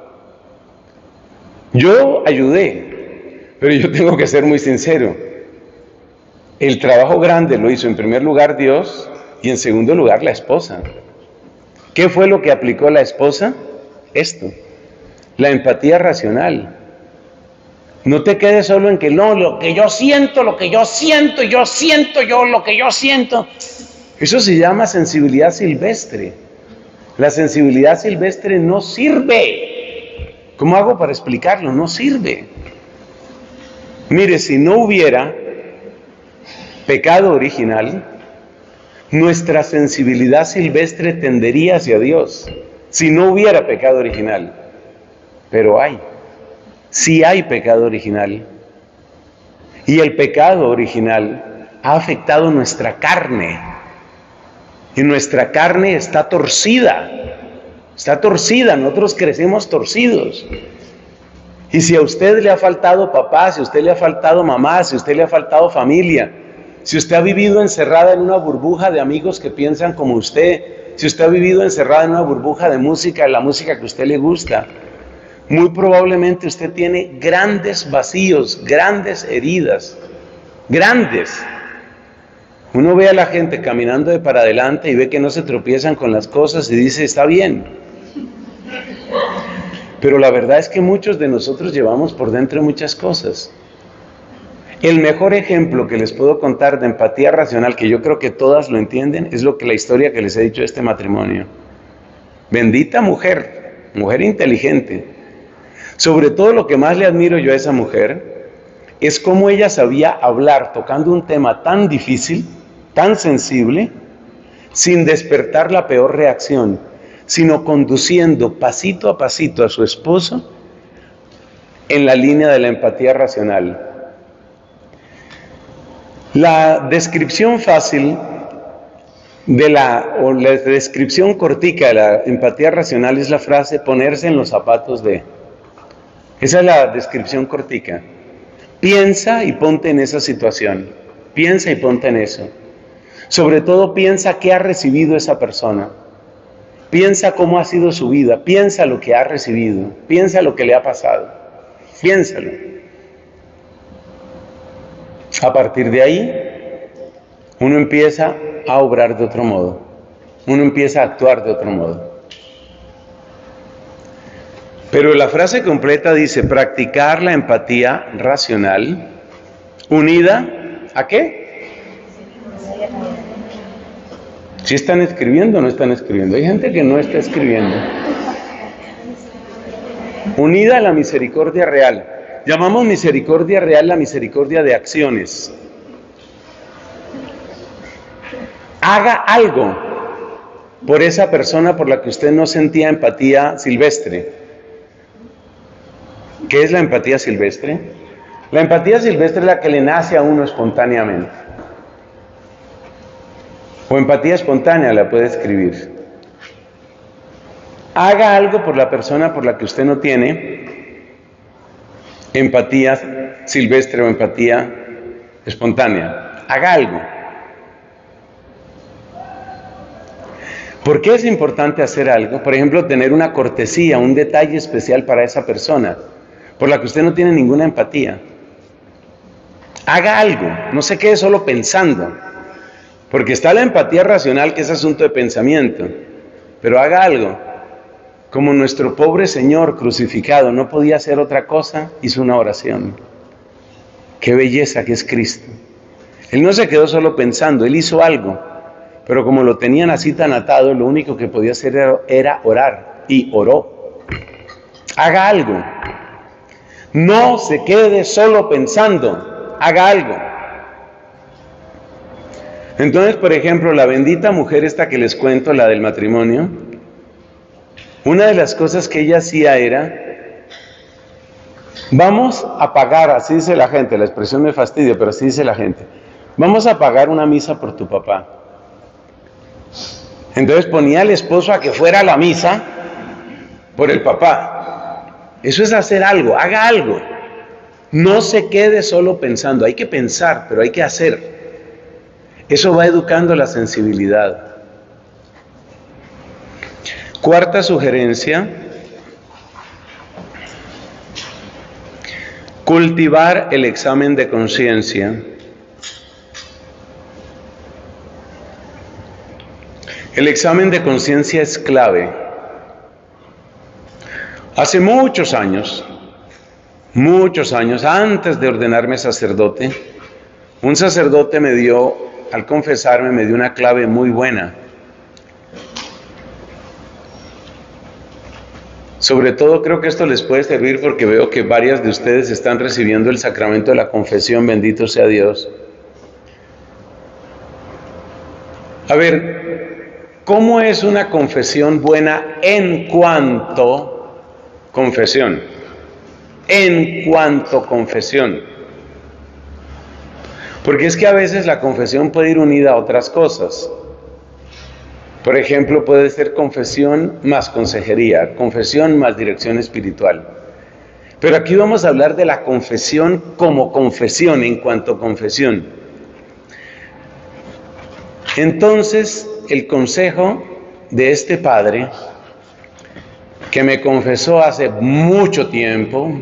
Yo ayudé, pero yo tengo que ser muy sincero. El trabajo grande lo hizo en primer lugar Dios y en segundo lugar la esposa. ¿Qué fue lo que aplicó la esposa? Esto, la empatía racional. No te quedes solo en que no, lo que yo siento, lo que yo siento, yo siento yo, lo que yo siento. Eso se llama sensibilidad silvestre. La sensibilidad silvestre no sirve. ¿Cómo hago para explicarlo? No sirve. Mire, si no hubiera pecado original, nuestra sensibilidad silvestre tendería hacia Dios. Si no hubiera pecado original. Pero hay. Sí hay pecado original. Y el pecado original ha afectado nuestra carne. Y nuestra carne está torcida. Está torcida. Nosotros crecemos torcidos. Y si a usted le ha faltado papá, si a usted le ha faltado mamá, si a usted le ha faltado familia, si usted ha vivido encerrada en una burbuja de amigos que piensan como usted, si usted ha vivido encerrada en una burbuja de música, la música que a usted le gusta, muy probablemente usted tiene grandes vacíos, grandes heridas, grandes. Uno ve a la gente caminando de para adelante y ve que no se tropiezan con las cosas y dice, está bien. Pero la verdad es que muchos de nosotros llevamos por dentro muchas cosas. El mejor ejemplo que les puedo contar de empatía racional, que yo creo que todas lo entienden, es la historia que les he dicho de este matrimonio. Bendita mujer, mujer inteligente. Sobre todo lo que más le admiro yo a esa mujer es cómo ella sabía hablar tocando un tema tan difícil, tan sensible, sin despertar la peor reacción, sino conduciendo pasito a pasito a su esposo en la línea de la empatía racional. La descripción fácil o la descripción cortica de la empatía racional es la frase ponerse en los zapatos de. Esa es la descripción cortica. Piensa y ponte en esa situación. Piensa y ponte en eso. Sobre todo piensa qué ha recibido esa persona. Piensa cómo ha sido su vida. Piensa lo que ha recibido. Piensa lo que le ha pasado. Piénsalo. A partir de ahí, uno empieza a obrar de otro modo, uno empieza a actuar de otro modo. Pero la frase completa dice, practicar la empatía racional unida ¿a qué? ¿Sí están escribiendo o no están escribiendo? Hay gente que no está escribiendo. Unida a la misericordia real. Llamamos misericordia real la misericordia de acciones. Haga algo por esa persona por la que usted no sentía empatía silvestre. ¿Qué es la empatía silvestre? La empatía silvestre es la que le nace a uno espontáneamente. O empatía espontánea la puede escribir. Haga algo por la persona por la que usted no tiene empatía silvestre o empatía espontánea. Haga algo. ¿Por qué es importante hacer algo? Por ejemplo, tener una cortesía, un detalle especial para esa persona por la que usted no tiene ninguna empatía. Haga algo, no se quede solo pensando, porque está la empatía racional, que es asunto de pensamiento, pero haga algo. Como nuestro pobre Señor crucificado no podía hacer otra cosa, hizo una oración. Qué belleza que es Cristo. Él no se quedó solo pensando, Él hizo algo, pero como lo tenían así tan atado, lo único que podía hacer era orar, y oró. Haga algo. No se quede solo pensando, haga algo. Entonces, por ejemplo, la bendita mujer esta que les cuento, la del matrimonio, una de las cosas que ella hacía era, vamos a pagar, así dice la gente, la expresión me fastidia, pero así dice la gente, vamos a pagar una misa por tu papá. Entonces ponía al esposo a que fuera a la misa por el papá. Eso es hacer algo, haga algo. No se quede solo pensando, hay que pensar, pero hay que hacer. Eso va educando la sensibilidad. Cuarta sugerencia, cultivar el examen de conciencia. El examen de conciencia es clave. Hace muchos años, antes de ordenarme sacerdote, un sacerdote me dio, al confesarme, me dio una clave muy buena. Sobre todo creo que esto les puede servir porque veo que varias de ustedes están recibiendo el sacramento de la confesión, bendito sea Dios. A ver, ¿cómo es una confesión buena en cuanto confesión? En cuanto confesión. Porque es que a veces la confesión puede ir unida a otras cosas. Por ejemplo, puede ser confesión más consejería, confesión más dirección espiritual. Pero aquí vamos a hablar de la confesión como confesión, en cuanto confesión. Entonces, el consejo de este padre, que me confesó hace mucho tiempo,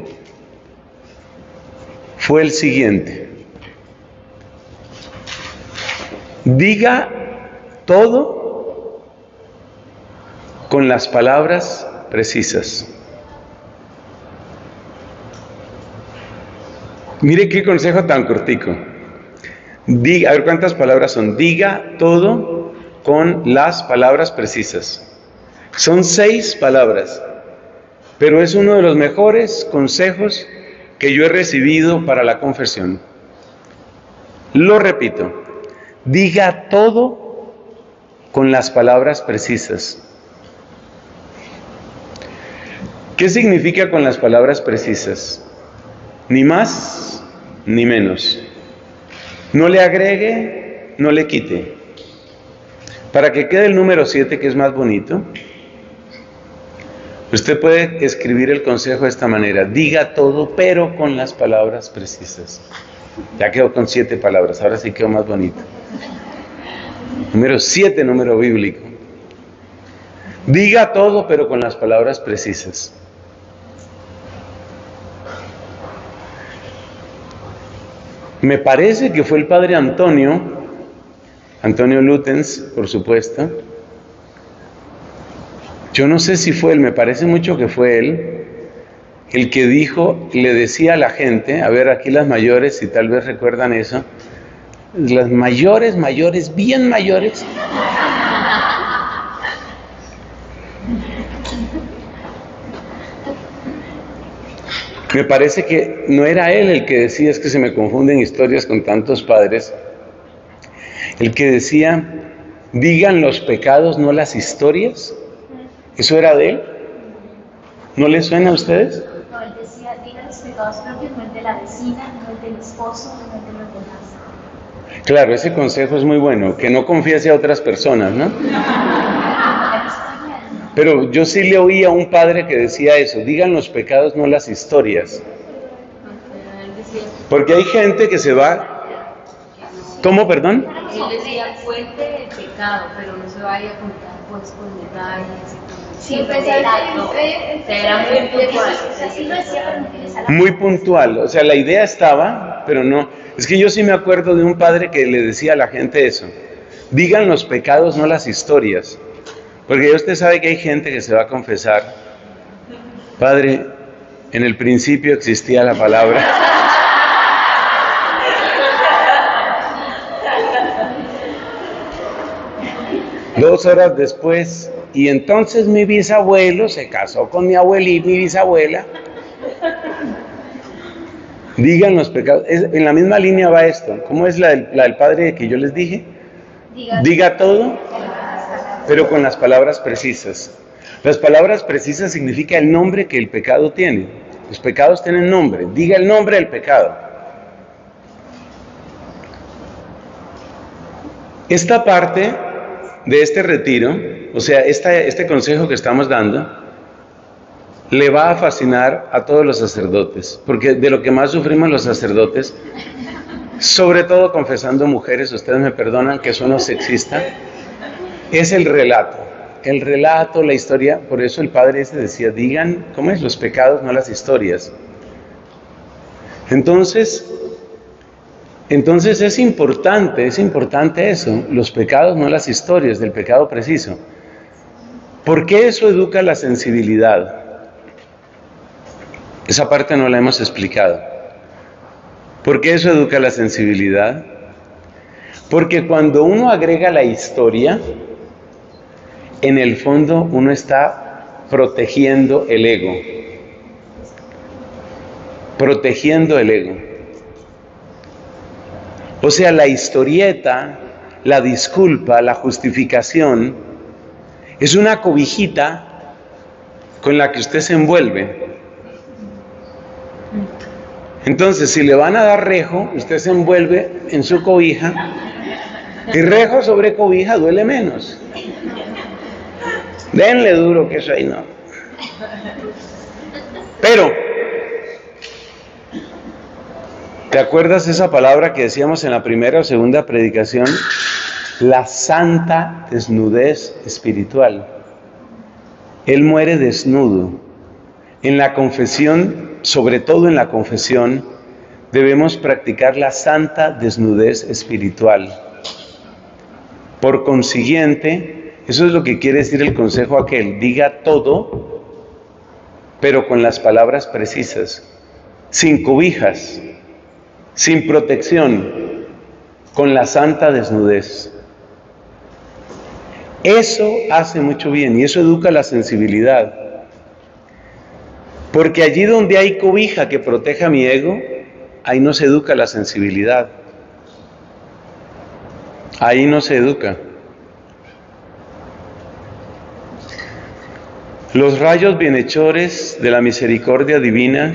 fue el siguiente: diga todo con las palabras precisas. Mire qué consejo tan cortico. Diga, a ver cuántas palabras son. Diga todo con las palabras precisas. Son 6 palabras, pero es uno de los mejores consejos que yo he recibido para la confesión. Lo repito, diga todo con las palabras precisas. ¿Qué significa con las palabras precisas? Ni más ni menos. No le agregue, no le quite. Para que quede el número 7, que es más bonito, usted puede escribir el consejo de esta manera: diga todo, pero con las palabras precisas. Ya quedó con 7 palabras, ahora sí quedó más bonito. Número 7, número bíblico. Diga todo, pero con las palabras precisas. Me parece que fue el padre Antonio Antonio Lutens, por supuesto. Yo no sé si fue él, me parece mucho que fue él, el que dijo, le decía a la gente, a ver, aquí las mayores, si tal vez recuerdan eso, las mayores, bien mayores, me parece que no era él el que decía, es que se me confunden historias con tantos padres, el que decía, digan los pecados, no las historias. ¿Eso era de él? ¿No les suena a ustedes? No, él decía, digan los pecados propios, no el de la vecina, no el del esposo, no el de los demás. Claro, ese consejo es muy bueno, que no confiese a otras personas, ¿no? Pero yo sí le oí a un padre que decía eso, digan los pecados, no las historias. Porque hay gente que se va... ¿Cómo, perdón? Él decía fuente del pecado, pero no se vaya a contar pues con detalles. Sí, era muy puntual. O sea, la idea estaba, pero no. Es que yo sí me acuerdo de un padre que le decía a la gente eso. Digan los pecados, no las historias. Porque usted sabe que hay gente que se va a confesar. Padre, en el principio existía la palabra. Dos horas después, y entonces mi bisabuelo se casó con mi abuelita y mi bisabuela. Digan los pecados. En la misma línea va esto. ¿Cómo es la del padre que yo les dije? Diga todo, pero con las palabras precisas. Las palabras precisas significa el nombre que el pecado tiene. Los pecados tienen nombre. Diga el nombre del pecado. Esta parte de este retiro, o sea, este consejo que estamos dando, le va a fascinar a todos los sacerdotes, porque de lo que más sufrimos los sacerdotes, sobre todo confesando mujeres, ustedes me perdonan que sueno sexista, es el relato, la historia. Por eso el padre ese decía, digan, ¿cómo es? Los pecados, no las historias. Entonces es importante eso, los pecados, no las historias, del pecado preciso. ¿Por qué eso educa la sensibilidad? Esa parte no la hemos explicado. ¿Por qué eso educa la sensibilidad? Porque cuando uno agrega la historia, en el fondo uno está protegiendo el ego. Protegiendo el ego. O sea, la historieta, la disculpa, la justificación, es una cobijita con la que usted se envuelve. Entonces, si le van a dar rejo, usted se envuelve en su cobija, y rejo sobre cobija duele menos. Denle duro que eso ahí no. Pero, ¿te acuerdas esa palabra que decíamos en la primera o segunda predicación? La santa desnudez espiritual. Él muere desnudo. En la confesión, sobre todo en la confesión, debemos practicar la santa desnudez espiritual. Por consiguiente, eso es lo que quiere decir el consejo aquel. Diga todo, pero con las palabras precisas, sin cobijas, sin protección, con la santa desnudez. Eso hace mucho bien y eso educa la sensibilidad. Porque allí donde hay cobija que proteja mi ego, ahí no se educa la sensibilidad. Ahí no se educa. Los rayos bienhechores de la misericordia divina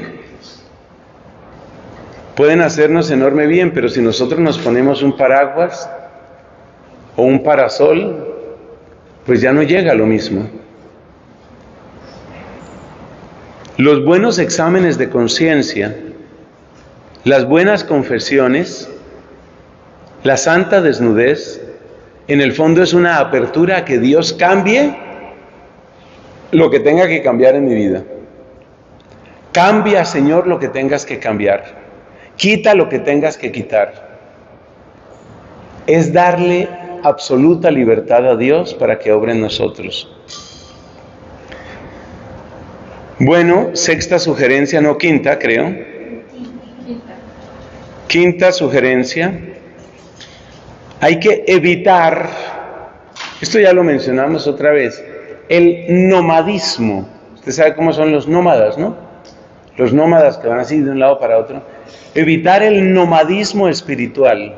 pueden hacernos enorme bien, pero si nosotros nos ponemos un paraguas o un parasol, pues ya no llega a lo mismo. Los buenos exámenes de conciencia, las buenas confesiones, la santa desnudez, en el fondo es una apertura a que Dios cambie lo que tenga que cambiar en mi vida. Cambia, Señor, lo que tengas que cambiar. Quita lo que tengas que quitar. Es darle absoluta libertad a Dios para que obre en nosotros. Bueno, sexta sugerencia, no quinta, creo. Quinta sugerencia, hay que evitar, esto ya lo mencionamos otra vez, el nomadismo. Usted sabe cómo son los nómadas, ¿no? Los nómadas que van así de un lado para otro. Evitar el nomadismo espiritual.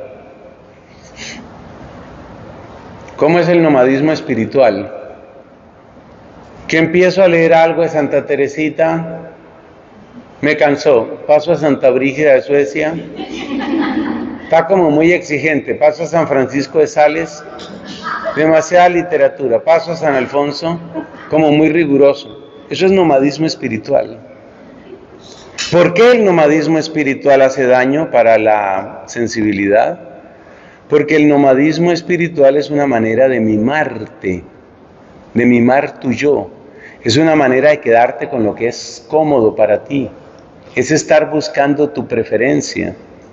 ¿Cómo es el nomadismo espiritual? Que empiezo a leer algo de Santa Teresita, me cansó, paso a Santa Brígida de Suecia, está como muy exigente, paso a San Francisco de Sales, demasiada literatura, paso a San Alfonso, como muy riguroso. Eso es nomadismo espiritual. ¿Por qué el nomadismo espiritual hace daño para la sensibilidad? Porque el nomadismo espiritual es una manera de mimarte, de mimar tu yo. Es una manera de quedarte con lo que es cómodo para ti. Es estar buscando tu preferencia.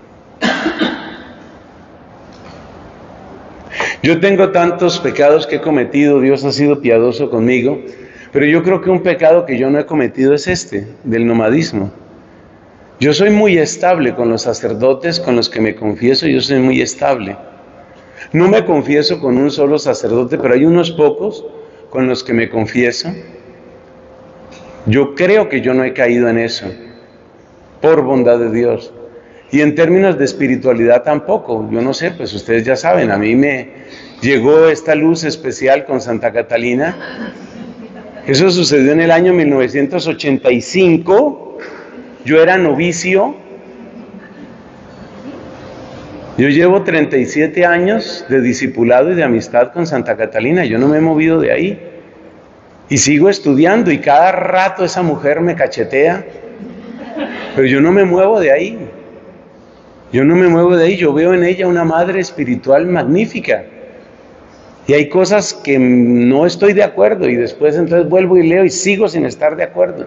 Yo tengo tantos pecados que he cometido, Dios ha sido piadoso conmigo, pero yo creo que un pecado que yo no he cometido es este, del nomadismo. Yo soy muy estable con los sacerdotes con los que me confieso, yo soy muy estable. No me confieso con un solo sacerdote, pero hay unos pocos con los que me confieso. Yo creo que yo no he caído en eso, por bondad de Dios. Y en términos de espiritualidad tampoco, yo no sé, pues ustedes ya saben, a mí me llegó esta luz especial con Santa Catalina. Eso sucedió en el año 1985, yo era novicio. Yo llevo 37 años de discipulado y de amistad con Santa Catalina, yo no me he movido de ahí. Y sigo estudiando y cada rato esa mujer me cachetea, pero yo no me muevo de ahí. Yo no me muevo de ahí, yo veo en ella una madre espiritual magnífica. Y hay cosas que no estoy de acuerdo y después entonces vuelvo y leo y sigo sin estar de acuerdo.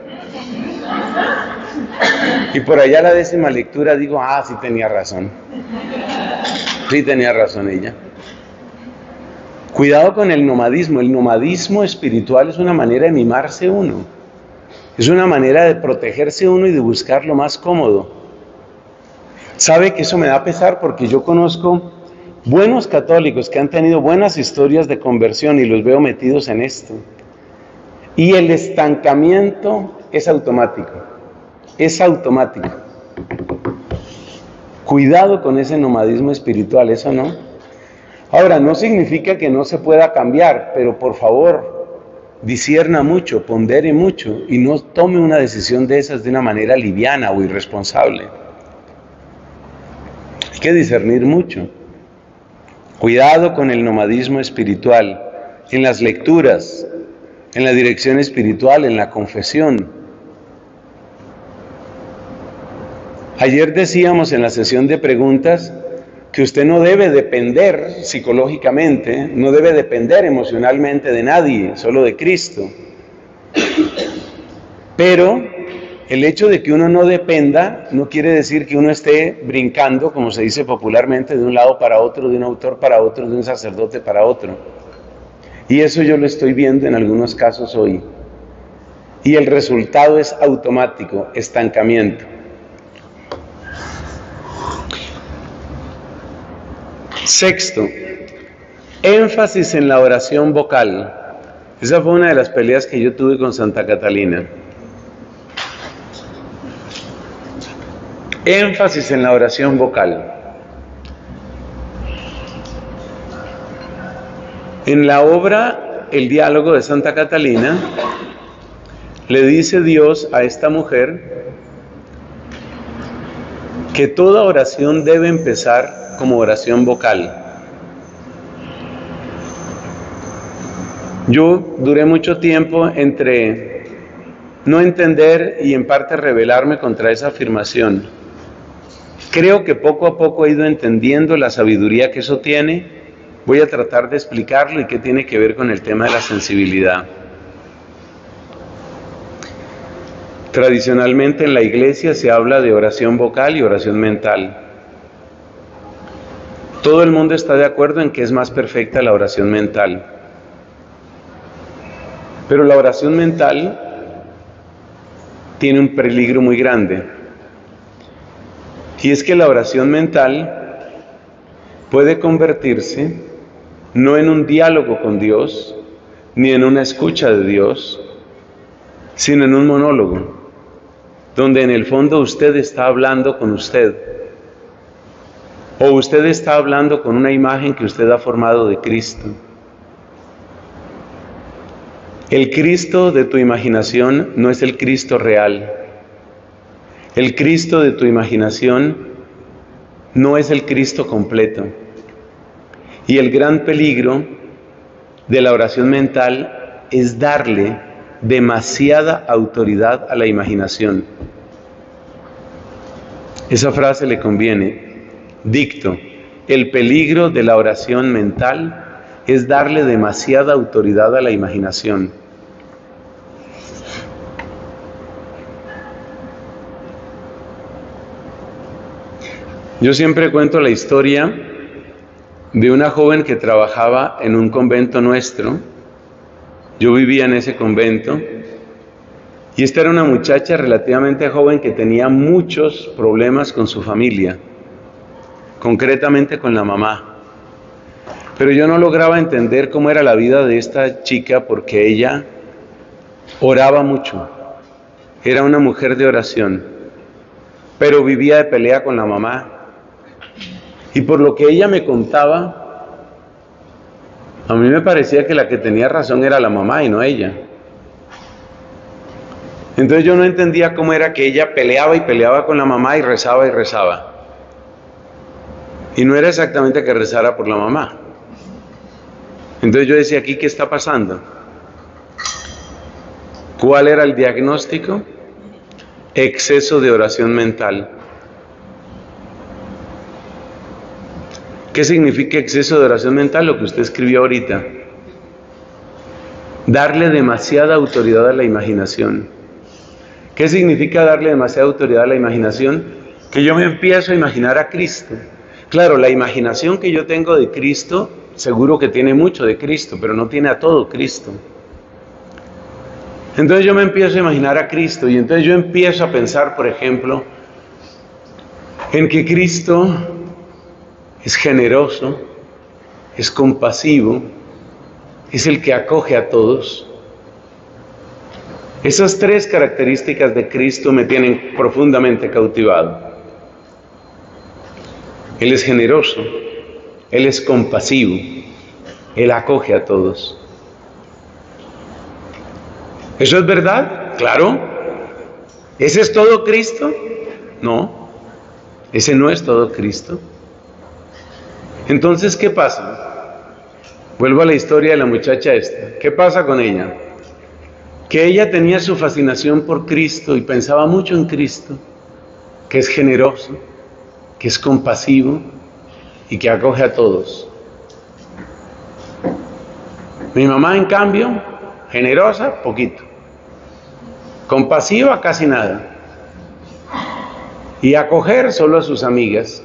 Y por allá la 10ª lectura digo, sí tenía razón. Sí tenía razón ella. Cuidado con el nomadismo espiritual es una manera de mimarse uno. Es una manera de protegerse uno y de buscar lo más cómodo. Sabe que eso me da pesar porque yo conozco buenos católicos que han tenido buenas historias de conversión y los veo metidos en esto. Y el estancamiento es automático. Es automático. Cuidado con ese nomadismo espiritual, eso no. Ahora, no significa que no se pueda cambiar, pero por favor, discierna mucho, pondere mucho y no tome una decisión de esas de una manera liviana o irresponsable. Hay que discernir mucho. Cuidado con el nomadismo espiritual, en las lecturas, en la dirección espiritual, en la confesión. Ayer decíamos en la sesión de preguntas que usted no debe depender psicológicamente, no debe depender emocionalmente de nadie, solo de Cristo. Pero el hecho de que uno no dependa no quiere decir que uno esté brincando, como se dice popularmente, de un lado para otro, de un autor para otro, de un sacerdote para otro. Y eso yo lo estoy viendo en algunos casos hoy. Y el resultado es automático, estancamiento. Sexto, énfasis en la oración vocal. Esa fue una de las peleas que yo tuve con Santa Catalina. Énfasis en la oración vocal. En la obra El diálogo de Santa Catalina, le dice Dios a esta mujer que toda oración debe empezar como oración vocal. Yo duré mucho tiempo entre no entender y en parte rebelarme contra esa afirmación. Creo que poco a poco he ido entendiendo la sabiduría que eso tiene. Voy a tratar de explicarlo y qué tiene que ver con el tema de la sensibilidad. Tradicionalmente en la iglesia se habla de oración vocal y oración mental. Todo el mundo está de acuerdo en que es más perfecta la oración mental. Pero la oración mental tiene un peligro muy grande. Y es que la oración mental puede convertirse no en un diálogo con Dios, ni en una escucha de Dios, sino en un monólogo, donde en el fondo usted está hablando con usted, o usted está hablando con una imagen que usted ha formado de Cristo. El Cristo de tu imaginación no es el Cristo real. El Cristo de tu imaginación no es el Cristo completo. Y el gran peligro de la oración mental es darle demasiada autoridad a la imaginación. Esa frase le conviene. Dicto: el peligro de la oración mental es darle demasiada autoridad a la imaginación. Yo siempre cuento la historia de una joven que trabajaba en un convento nuestro. Yo vivía en ese convento y esta era una muchacha relativamente joven que tenía muchos problemas con su familia, concretamente con la mamá. Pero yo no lograba entender cómo era la vida de esta chica porque ella oraba mucho. Era una mujer de oración, pero vivía de pelea con la mamá. Y por lo que ella me contaba, a mí me parecía que la que tenía razón era la mamá y no ella. Entonces yo no entendía cómo era que ella peleaba y peleaba con la mamá y rezaba y rezaba. Y no era exactamente que rezara por la mamá. Entonces yo decía, ¿aquí qué está pasando? ¿Cuál era el diagnóstico? Exceso de oración mental. ¿Qué significa exceso de oración mental? Lo que usted escribió ahorita. Darle demasiada autoridad a la imaginación. ¿Qué significa darle demasiada autoridad a la imaginación? Que yo me empiezo a imaginar a Cristo. Claro, la imaginación que yo tengo de Cristo, seguro que tiene mucho de Cristo, pero no tiene a todo Cristo. Entonces yo me empiezo a imaginar a Cristo y entonces yo empiezo a pensar, por ejemplo, en que Cristo es generoso, es compasivo, es el que acoge a todos. Esas tres características de Cristo me tienen profundamente cautivado. Él es generoso, Él es compasivo, Él acoge a todos. ¿Eso es verdad? Claro. ¿Ese es todo Cristo? No, ese no es todo Cristo. Entonces, ¿qué pasa? Vuelvo a la historia de la muchacha esta. ¿Qué pasa con ella? Que ella tenía su fascinación por Cristo y pensaba mucho en Cristo, que es generoso, que es compasivo y que acoge a todos. Mi mamá, en cambio, generosa, poquito. Compasiva, casi nada. Y acoger solo a sus amigas.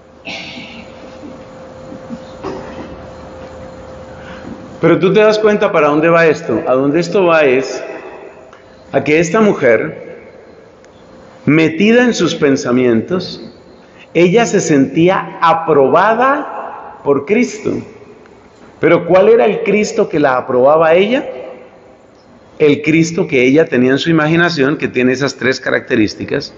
Pero tú te das cuenta para dónde va esto. A dónde esto va es a que esta mujer, metida en sus pensamientos, ella se sentía aprobada por Cristo. Pero ¿cuál era el Cristo que la aprobaba a ella? El Cristo que ella tenía en su imaginación, que tiene esas tres características.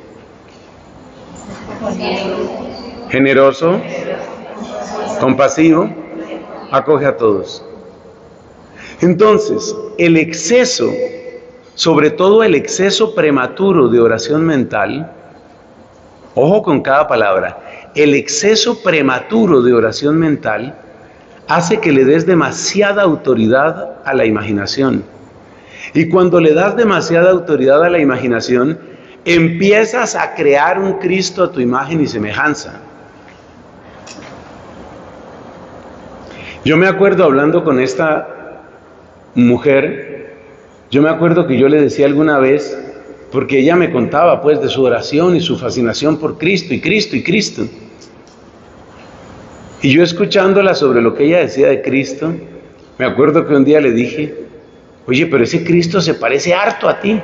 Generoso, compasivo, acoge a todos. Entonces, el exceso, sobre todo el exceso prematuro de oración mental, ojo con cada palabra, el exceso prematuro de oración mental hace que le des demasiada autoridad a la imaginación. Y cuando le das demasiada autoridad a la imaginación, empiezas a crear un Cristo a tu imagen y semejanza. Yo me acuerdo hablando con esta mujer, yo me acuerdo que yo le decía alguna vez, porque ella me contaba pues de su oración y su fascinación por Cristo y Cristo y Cristo. Y yo escuchándola sobre lo que ella decía de Cristo, me acuerdo que un día le dije, oye, pero ese Cristo se parece harto a ti.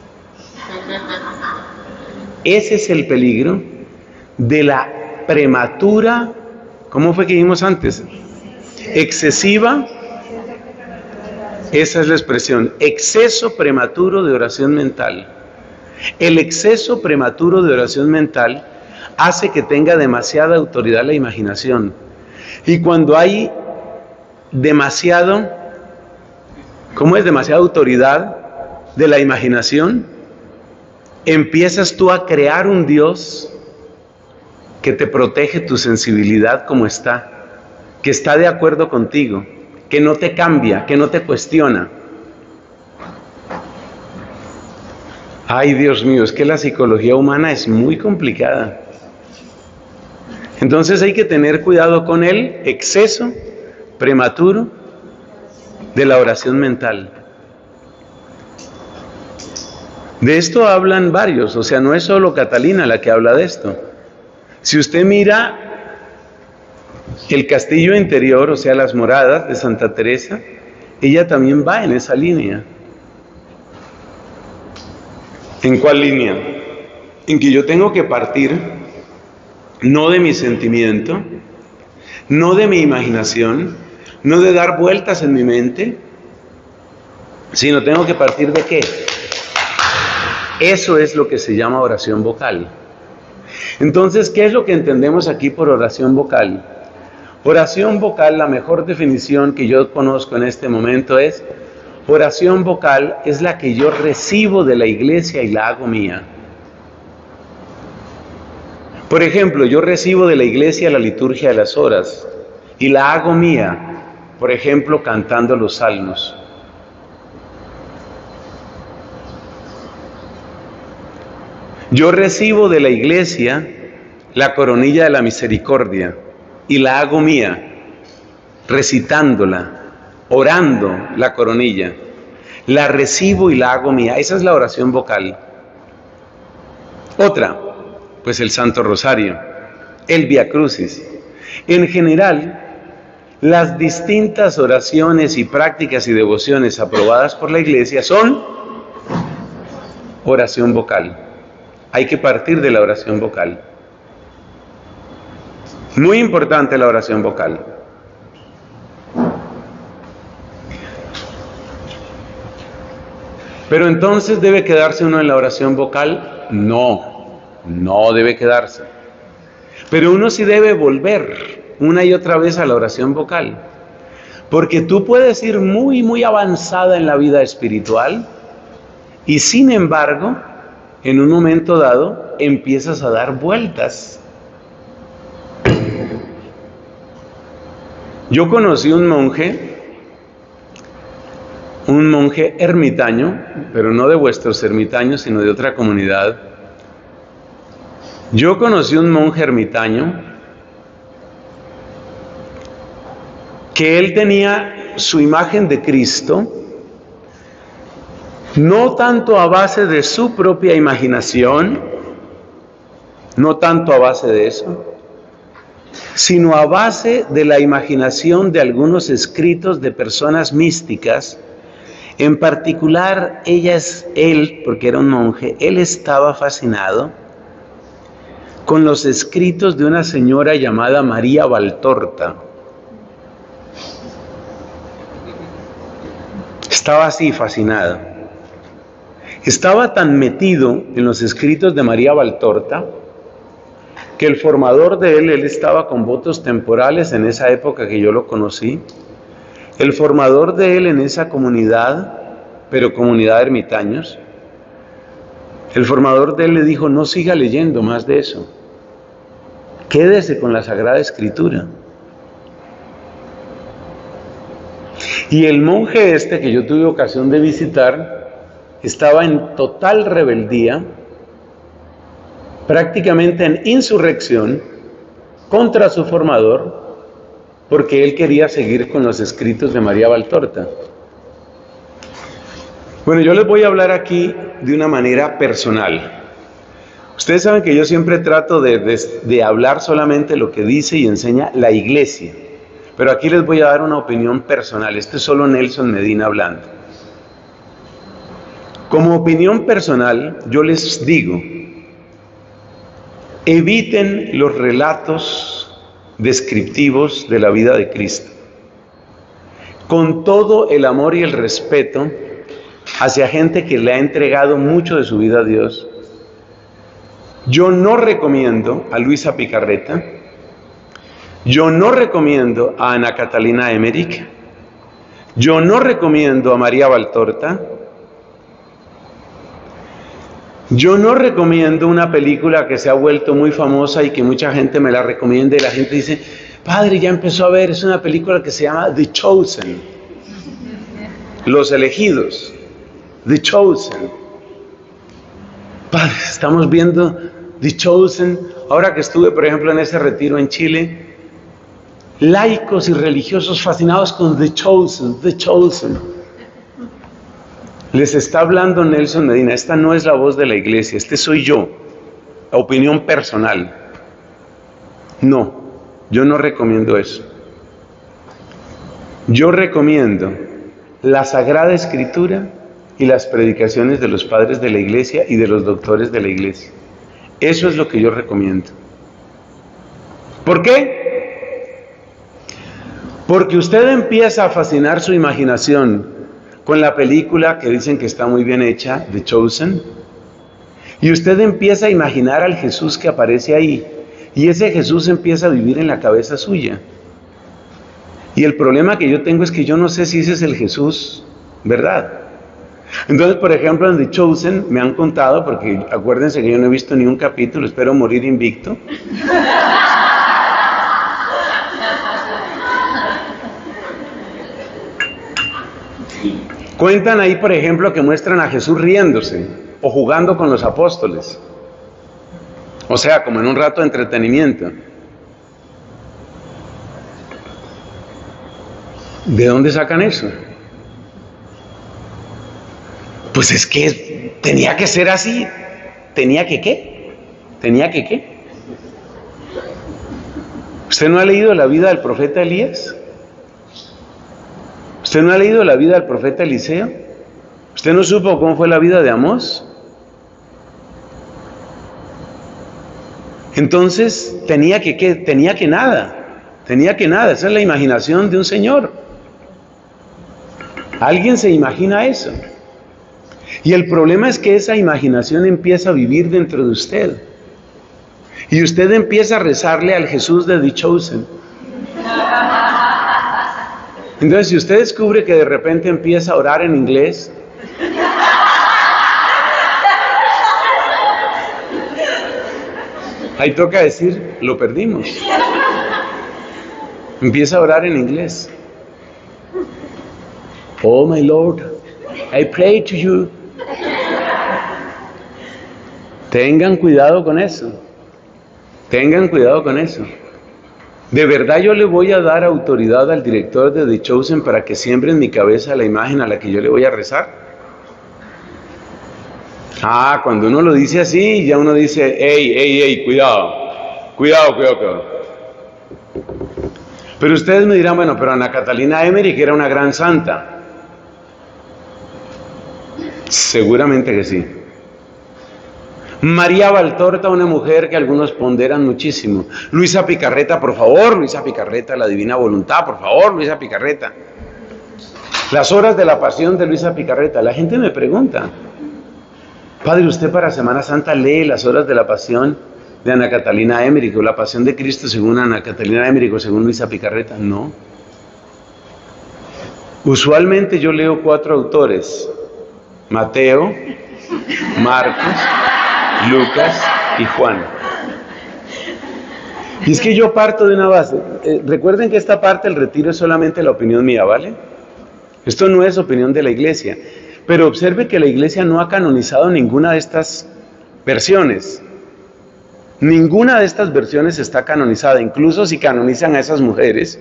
Ese es el peligro de la prematura, ¿cómo fue que dijimos antes? Excesiva, esa es la expresión, exceso prematuro de oración mental. El exceso prematuro de oración mental hace que tenga demasiada autoridad la imaginación. Y cuando hay demasiado, ¿cómo es? Demasiada autoridad de la imaginación, empiezas tú a crear un Dios que te protege tu sensibilidad como está, que está de acuerdo contigo, que no te cambia, que no te cuestiona. Ay, Dios mío, es que la psicología humana es muy complicada. Entonces hay que tener cuidado con el exceso prematuro de la oración mental. De esto hablan varios, o sea, no es solo Catalina la que habla de esto. Si usted mira el castillo interior, o sea, las moradas de Santa Teresa, ella también va en esa línea. ¿En cuál línea? En que yo tengo que partir no de mi sentimiento, no de mi imaginación, no de dar vueltas en mi mente, sino tengo que partir de ¿qué? Eso es lo que se llama oración vocal. Entonces, ¿qué es lo que entendemos aquí por oración vocal? Oración vocal, la mejor definición que yo conozco en este momento es: oración vocal es la que yo recibo de la iglesia y la hago mía. Por ejemplo, yo recibo de la iglesia la liturgia de las horas y la hago mía, por ejemplo, cantando los salmos. Yo recibo de la iglesia la coronilla de la misericordia y la hago mía, recitándola, orando la coronilla. La recibo y la hago mía. Esa es la oración vocal. Otra, pues el Santo Rosario, el Vía Crucis. En general, las distintas oraciones y prácticas y devociones aprobadas por la iglesia son oración vocal. Hay que partir de la oración vocal. Muy importante la oración vocal. Pero entonces, ¿debe quedarse uno en la oración vocal? No, no debe quedarse. Pero uno sí debe volver una y otra vez a la oración vocal. Porque tú puedes ir muy avanzada en la vida espiritual y sin embargo, en un momento dado, empiezas a dar vueltas. Yo conocí un monje ermitaño, pero no de vuestros ermitaños, sino de otra comunidad. Yo conocí un monje ermitaño que él tenía su imagen de Cristo, no tanto a base de su propia imaginación, no tanto a base de eso, sino a base de la imaginación de algunos escritos de personas místicas. En particular, él, porque era un monje, él estaba fascinado con los escritos de una señora llamada María Valtorta. Estaba así fascinado. Estaba tan metido en los escritos de María Valtorta que el formador de él estaba con votos temporales en esa época que yo lo conocí. El formador de él en esa comunidad, pero comunidad de ermitaños, el formador de él le dijo: no siga leyendo más de eso, quédese con la Sagrada Escritura. Y el monje que yo tuve ocasión de visitar estaba en total rebeldía, prácticamente en insurrección contra su formador, porque él quería seguir con los escritos de María Valtorta. Bueno, yo les voy a hablar aquí de una manera personal, Ustedes saben que yo siempre trato de hablar solamente lo que dice y enseña la iglesia. Pero aquí les voy a dar una opinión personal. Este es solo Nelson Medina hablando. Como opinión personal, yo les digo, eviten los relatos descriptivos de la vida de Cristo. Con todo el amor y el respeto hacia gente que le ha entregado mucho de su vida a Dios, yo no recomiendo a Luisa Picarreta, yo no recomiendo a Ana Catalina Emmerich, yo no recomiendo a María Valtorta, yo no recomiendo una película que se ha vuelto muy famosa y que mucha gente me la recomienda y la gente dice, padre, ya empezó a ver, es una película que se llama The Chosen, Los Elegidos, The Chosen. Padre, estamos viendo The Chosen, ahora que estuve, por ejemplo, en ese retiro en Chile, laicos y religiosos fascinados con The Chosen, The Chosen. Les está hablando Nelson Medina, esta no es la voz de la iglesia, este soy yo, la opinión personal. No, yo no recomiendo eso. Yo recomiendo la Sagrada Escritura y las predicaciones de los padres de la iglesia y de los doctores de la iglesia. Eso es lo que yo recomiendo. ¿Por qué? Porque usted empieza a fascinar su imaginación con la película que dicen que está muy bien hecha, The Chosen, y usted empieza a imaginar al Jesús que aparece ahí, y ese Jesús empieza a vivir en la cabeza suya. Y el problema que yo tengo es que yo no sé si ese es el Jesús, ¿verdad? Entonces, por ejemplo, en The Chosen me han contado, porque acuérdense que yo no he visto ni un capítulo, espero morir invicto. Cuentan ahí, por ejemplo, que muestran a Jesús riéndose o jugando con los apóstoles. O sea, como en un rato de entretenimiento. ¿De dónde sacan eso? Pues es que tenía que ser así. ¿Tenía que qué? ¿Tenía que qué? ¿Usted no ha leído la vida del profeta Elías? ¿Usted no ha leído la vida del profeta Eliseo? ¿Usted no supo cómo fue la vida de Amós? Entonces, tenía que qué? Tenía que nada. Tenía que nada. Esa es la imaginación de un señor. ¿Alguien se imagina eso? Y el problema es que esa imaginación empieza a vivir dentro de usted. Y usted empieza a rezarle al Jesús de The Chosen. Entonces, si usted descubre que de repente empieza a orar en inglés, ahí toca decir, lo perdimos. Empieza a orar en inglés. Oh my Lord, I pray to you. Tengan cuidado con eso. Tengan cuidado con eso. ¿De verdad yo le voy a dar autoridad al director de The Chosen para que siembre en mi cabeza la imagen a la que yo le voy a rezar? Ah, cuando uno lo dice así, ya uno dice, hey, cuidado. Pero ustedes me dirán, bueno, pero Ana Catalina Emmerich era una gran santa. Seguramente que sí. María Valtorta, una mujer que algunos ponderan muchísimo. Luisa Picarreta, por favor, Luisa Picarreta, la divina voluntad, por favor, Luisa Picarreta. Las horas de la pasión de Luisa Picarreta. La gente me pregunta, padre, ¿usted para Semana Santa lee las horas de la pasión de Ana Catalina Emmerich o la pasión de Cristo según Ana Catalina Emmerich o según Luisa Picarreta? No. Usualmente yo leo 4 autores: Mateo, Marcos, Lucas y Juan. Y es que yo parto de una base. Recuerden que esta parte del retiro es solamente la opinión mía, ¿vale? Esto no es opinión de la iglesia. Pero observe que la iglesia no ha canonizado ninguna de estas versiones. Ninguna de estas versiones está canonizada. Incluso si canonizan a esas mujeres,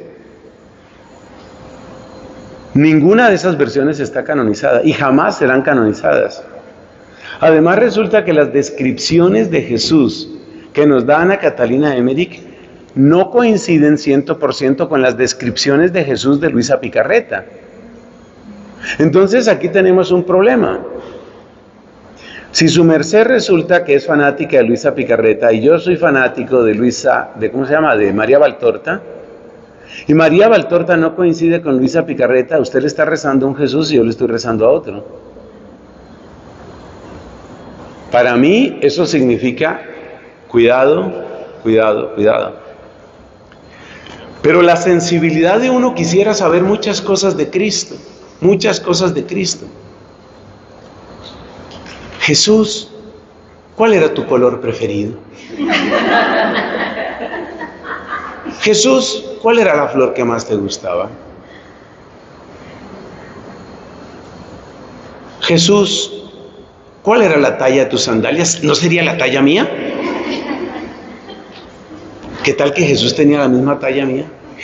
ninguna de esas versiones está canonizada y jamás serán canonizadas. Además resulta que las descripciones de Jesús que nos da Ana Catalina Emmerich no coinciden 100% con las descripciones de Jesús de Luisa Picarreta. Entonces aquí tenemos un problema. Si su merced resulta que es fanática de Luisa Picarreta y yo soy fanático de de María Valtorta, y María Valtorta no coincide con Luisa Picarreta, usted le está rezando a un Jesús y yo le estoy rezando a otro. Para mí eso significa cuidado, cuidado, cuidado. Pero la sensibilidad de uno quisiera saber muchas cosas de Cristo, muchas cosas de Cristo. Jesús, ¿cuál era tu color preferido? Jesús, ¿cuál era la flor que más te gustaba? Jesús, ¿cuál era la talla de tus sandalias? ¿No sería la talla mía? ¿Qué tal que Jesús tenía la misma talla mía?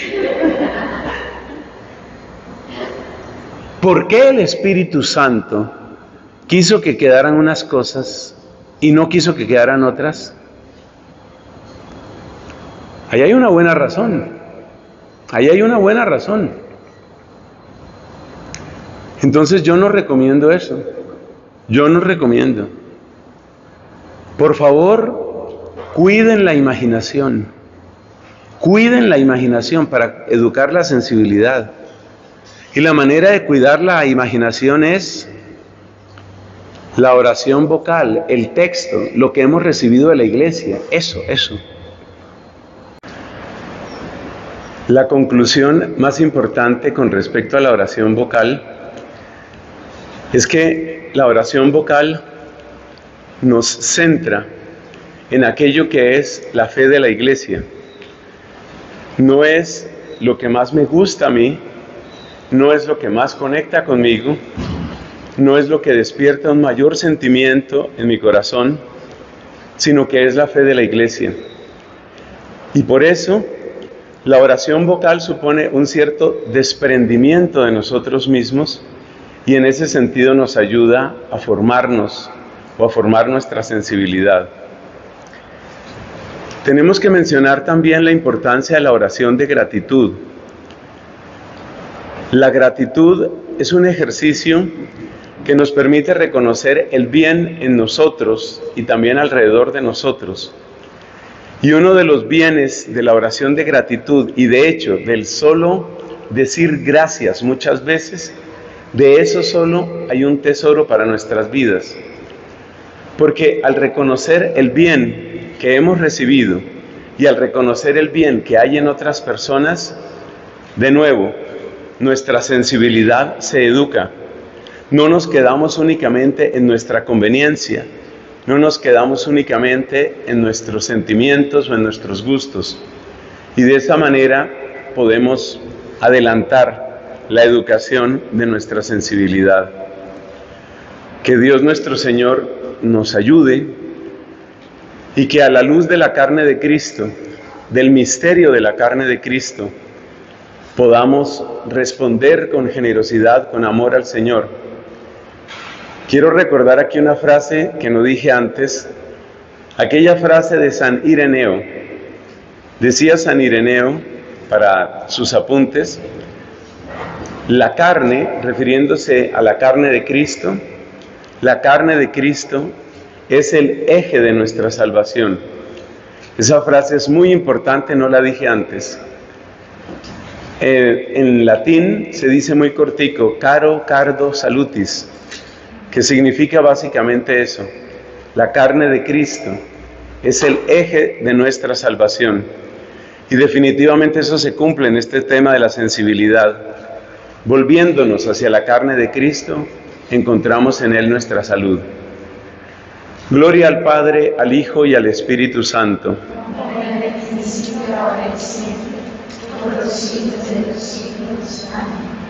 ¿Por qué el Espíritu Santo quiso que quedaran unas cosas y no quiso que quedaran otras? Ahí hay una buena razón. Ahí hay una buena razón. Entonces yo no recomiendo eso. Yo no recomiendo. Por favor, cuiden la imaginación. Cuiden la imaginación para educar la sensibilidad. Y la manera de cuidar la imaginación es la oración vocal, el texto, lo que hemos recibido de la iglesia. Eso. La conclusión más importante con respecto a la oración vocal es que la oración vocal nos centra en aquello que es la fe de la iglesia. No es lo que más me gusta a mí, no es lo que más conecta conmigo, no es lo que despierta un mayor sentimiento en mi corazón, sino que es la fe de la iglesia. Y por eso, la oración vocal supone un cierto desprendimiento de nosotros mismos y en ese sentido nos ayuda a formarnos o a formar nuestra sensibilidad. Tenemos que mencionar también la importancia de la oración de gratitud. La gratitud es un ejercicio que nos permite reconocer el bien en nosotros y también alrededor de nosotros. Y uno de los bienes de la oración de gratitud, y de hecho del solo decir gracias muchas veces, de eso solo hay un tesoro para nuestras vidas. Porque al reconocer el bien que hemos recibido y al reconocer el bien que hay en otras personas, de nuevo, nuestra sensibilidad se educa. No nos quedamos únicamente en nuestra conveniencia, no nos quedamos únicamente en nuestros sentimientos o en nuestros gustos. Y de esa manera podemos adelantar la educación de nuestra sensibilidad. Que Dios nuestro Señor nos ayude y que a la luz de la carne de Cristo, del misterio de la carne de Cristo, podamos responder con generosidad, con amor al Señor. Quiero recordar aquí una frase que no dije antes, aquella frase de San Ireneo. Decía San Ireneo, para sus apuntes, la carne, refiriéndose a la carne de Cristo, la carne de Cristo es el eje de nuestra salvación. Esa frase es muy importante, no la dije antes. En latín se dice muy cortico, caro cardo salutis, que significa básicamente eso. La carne de Cristo es el eje de nuestra salvación. Y definitivamente eso se cumple en este tema de la sensibilidad. Volviéndonos hacia la carne de Cristo, encontramos en Él nuestra salud. Gloria al Padre, al Hijo y al Espíritu Santo. Como en el principio, ahora y siempre, por los siglos de los siglos. Amén.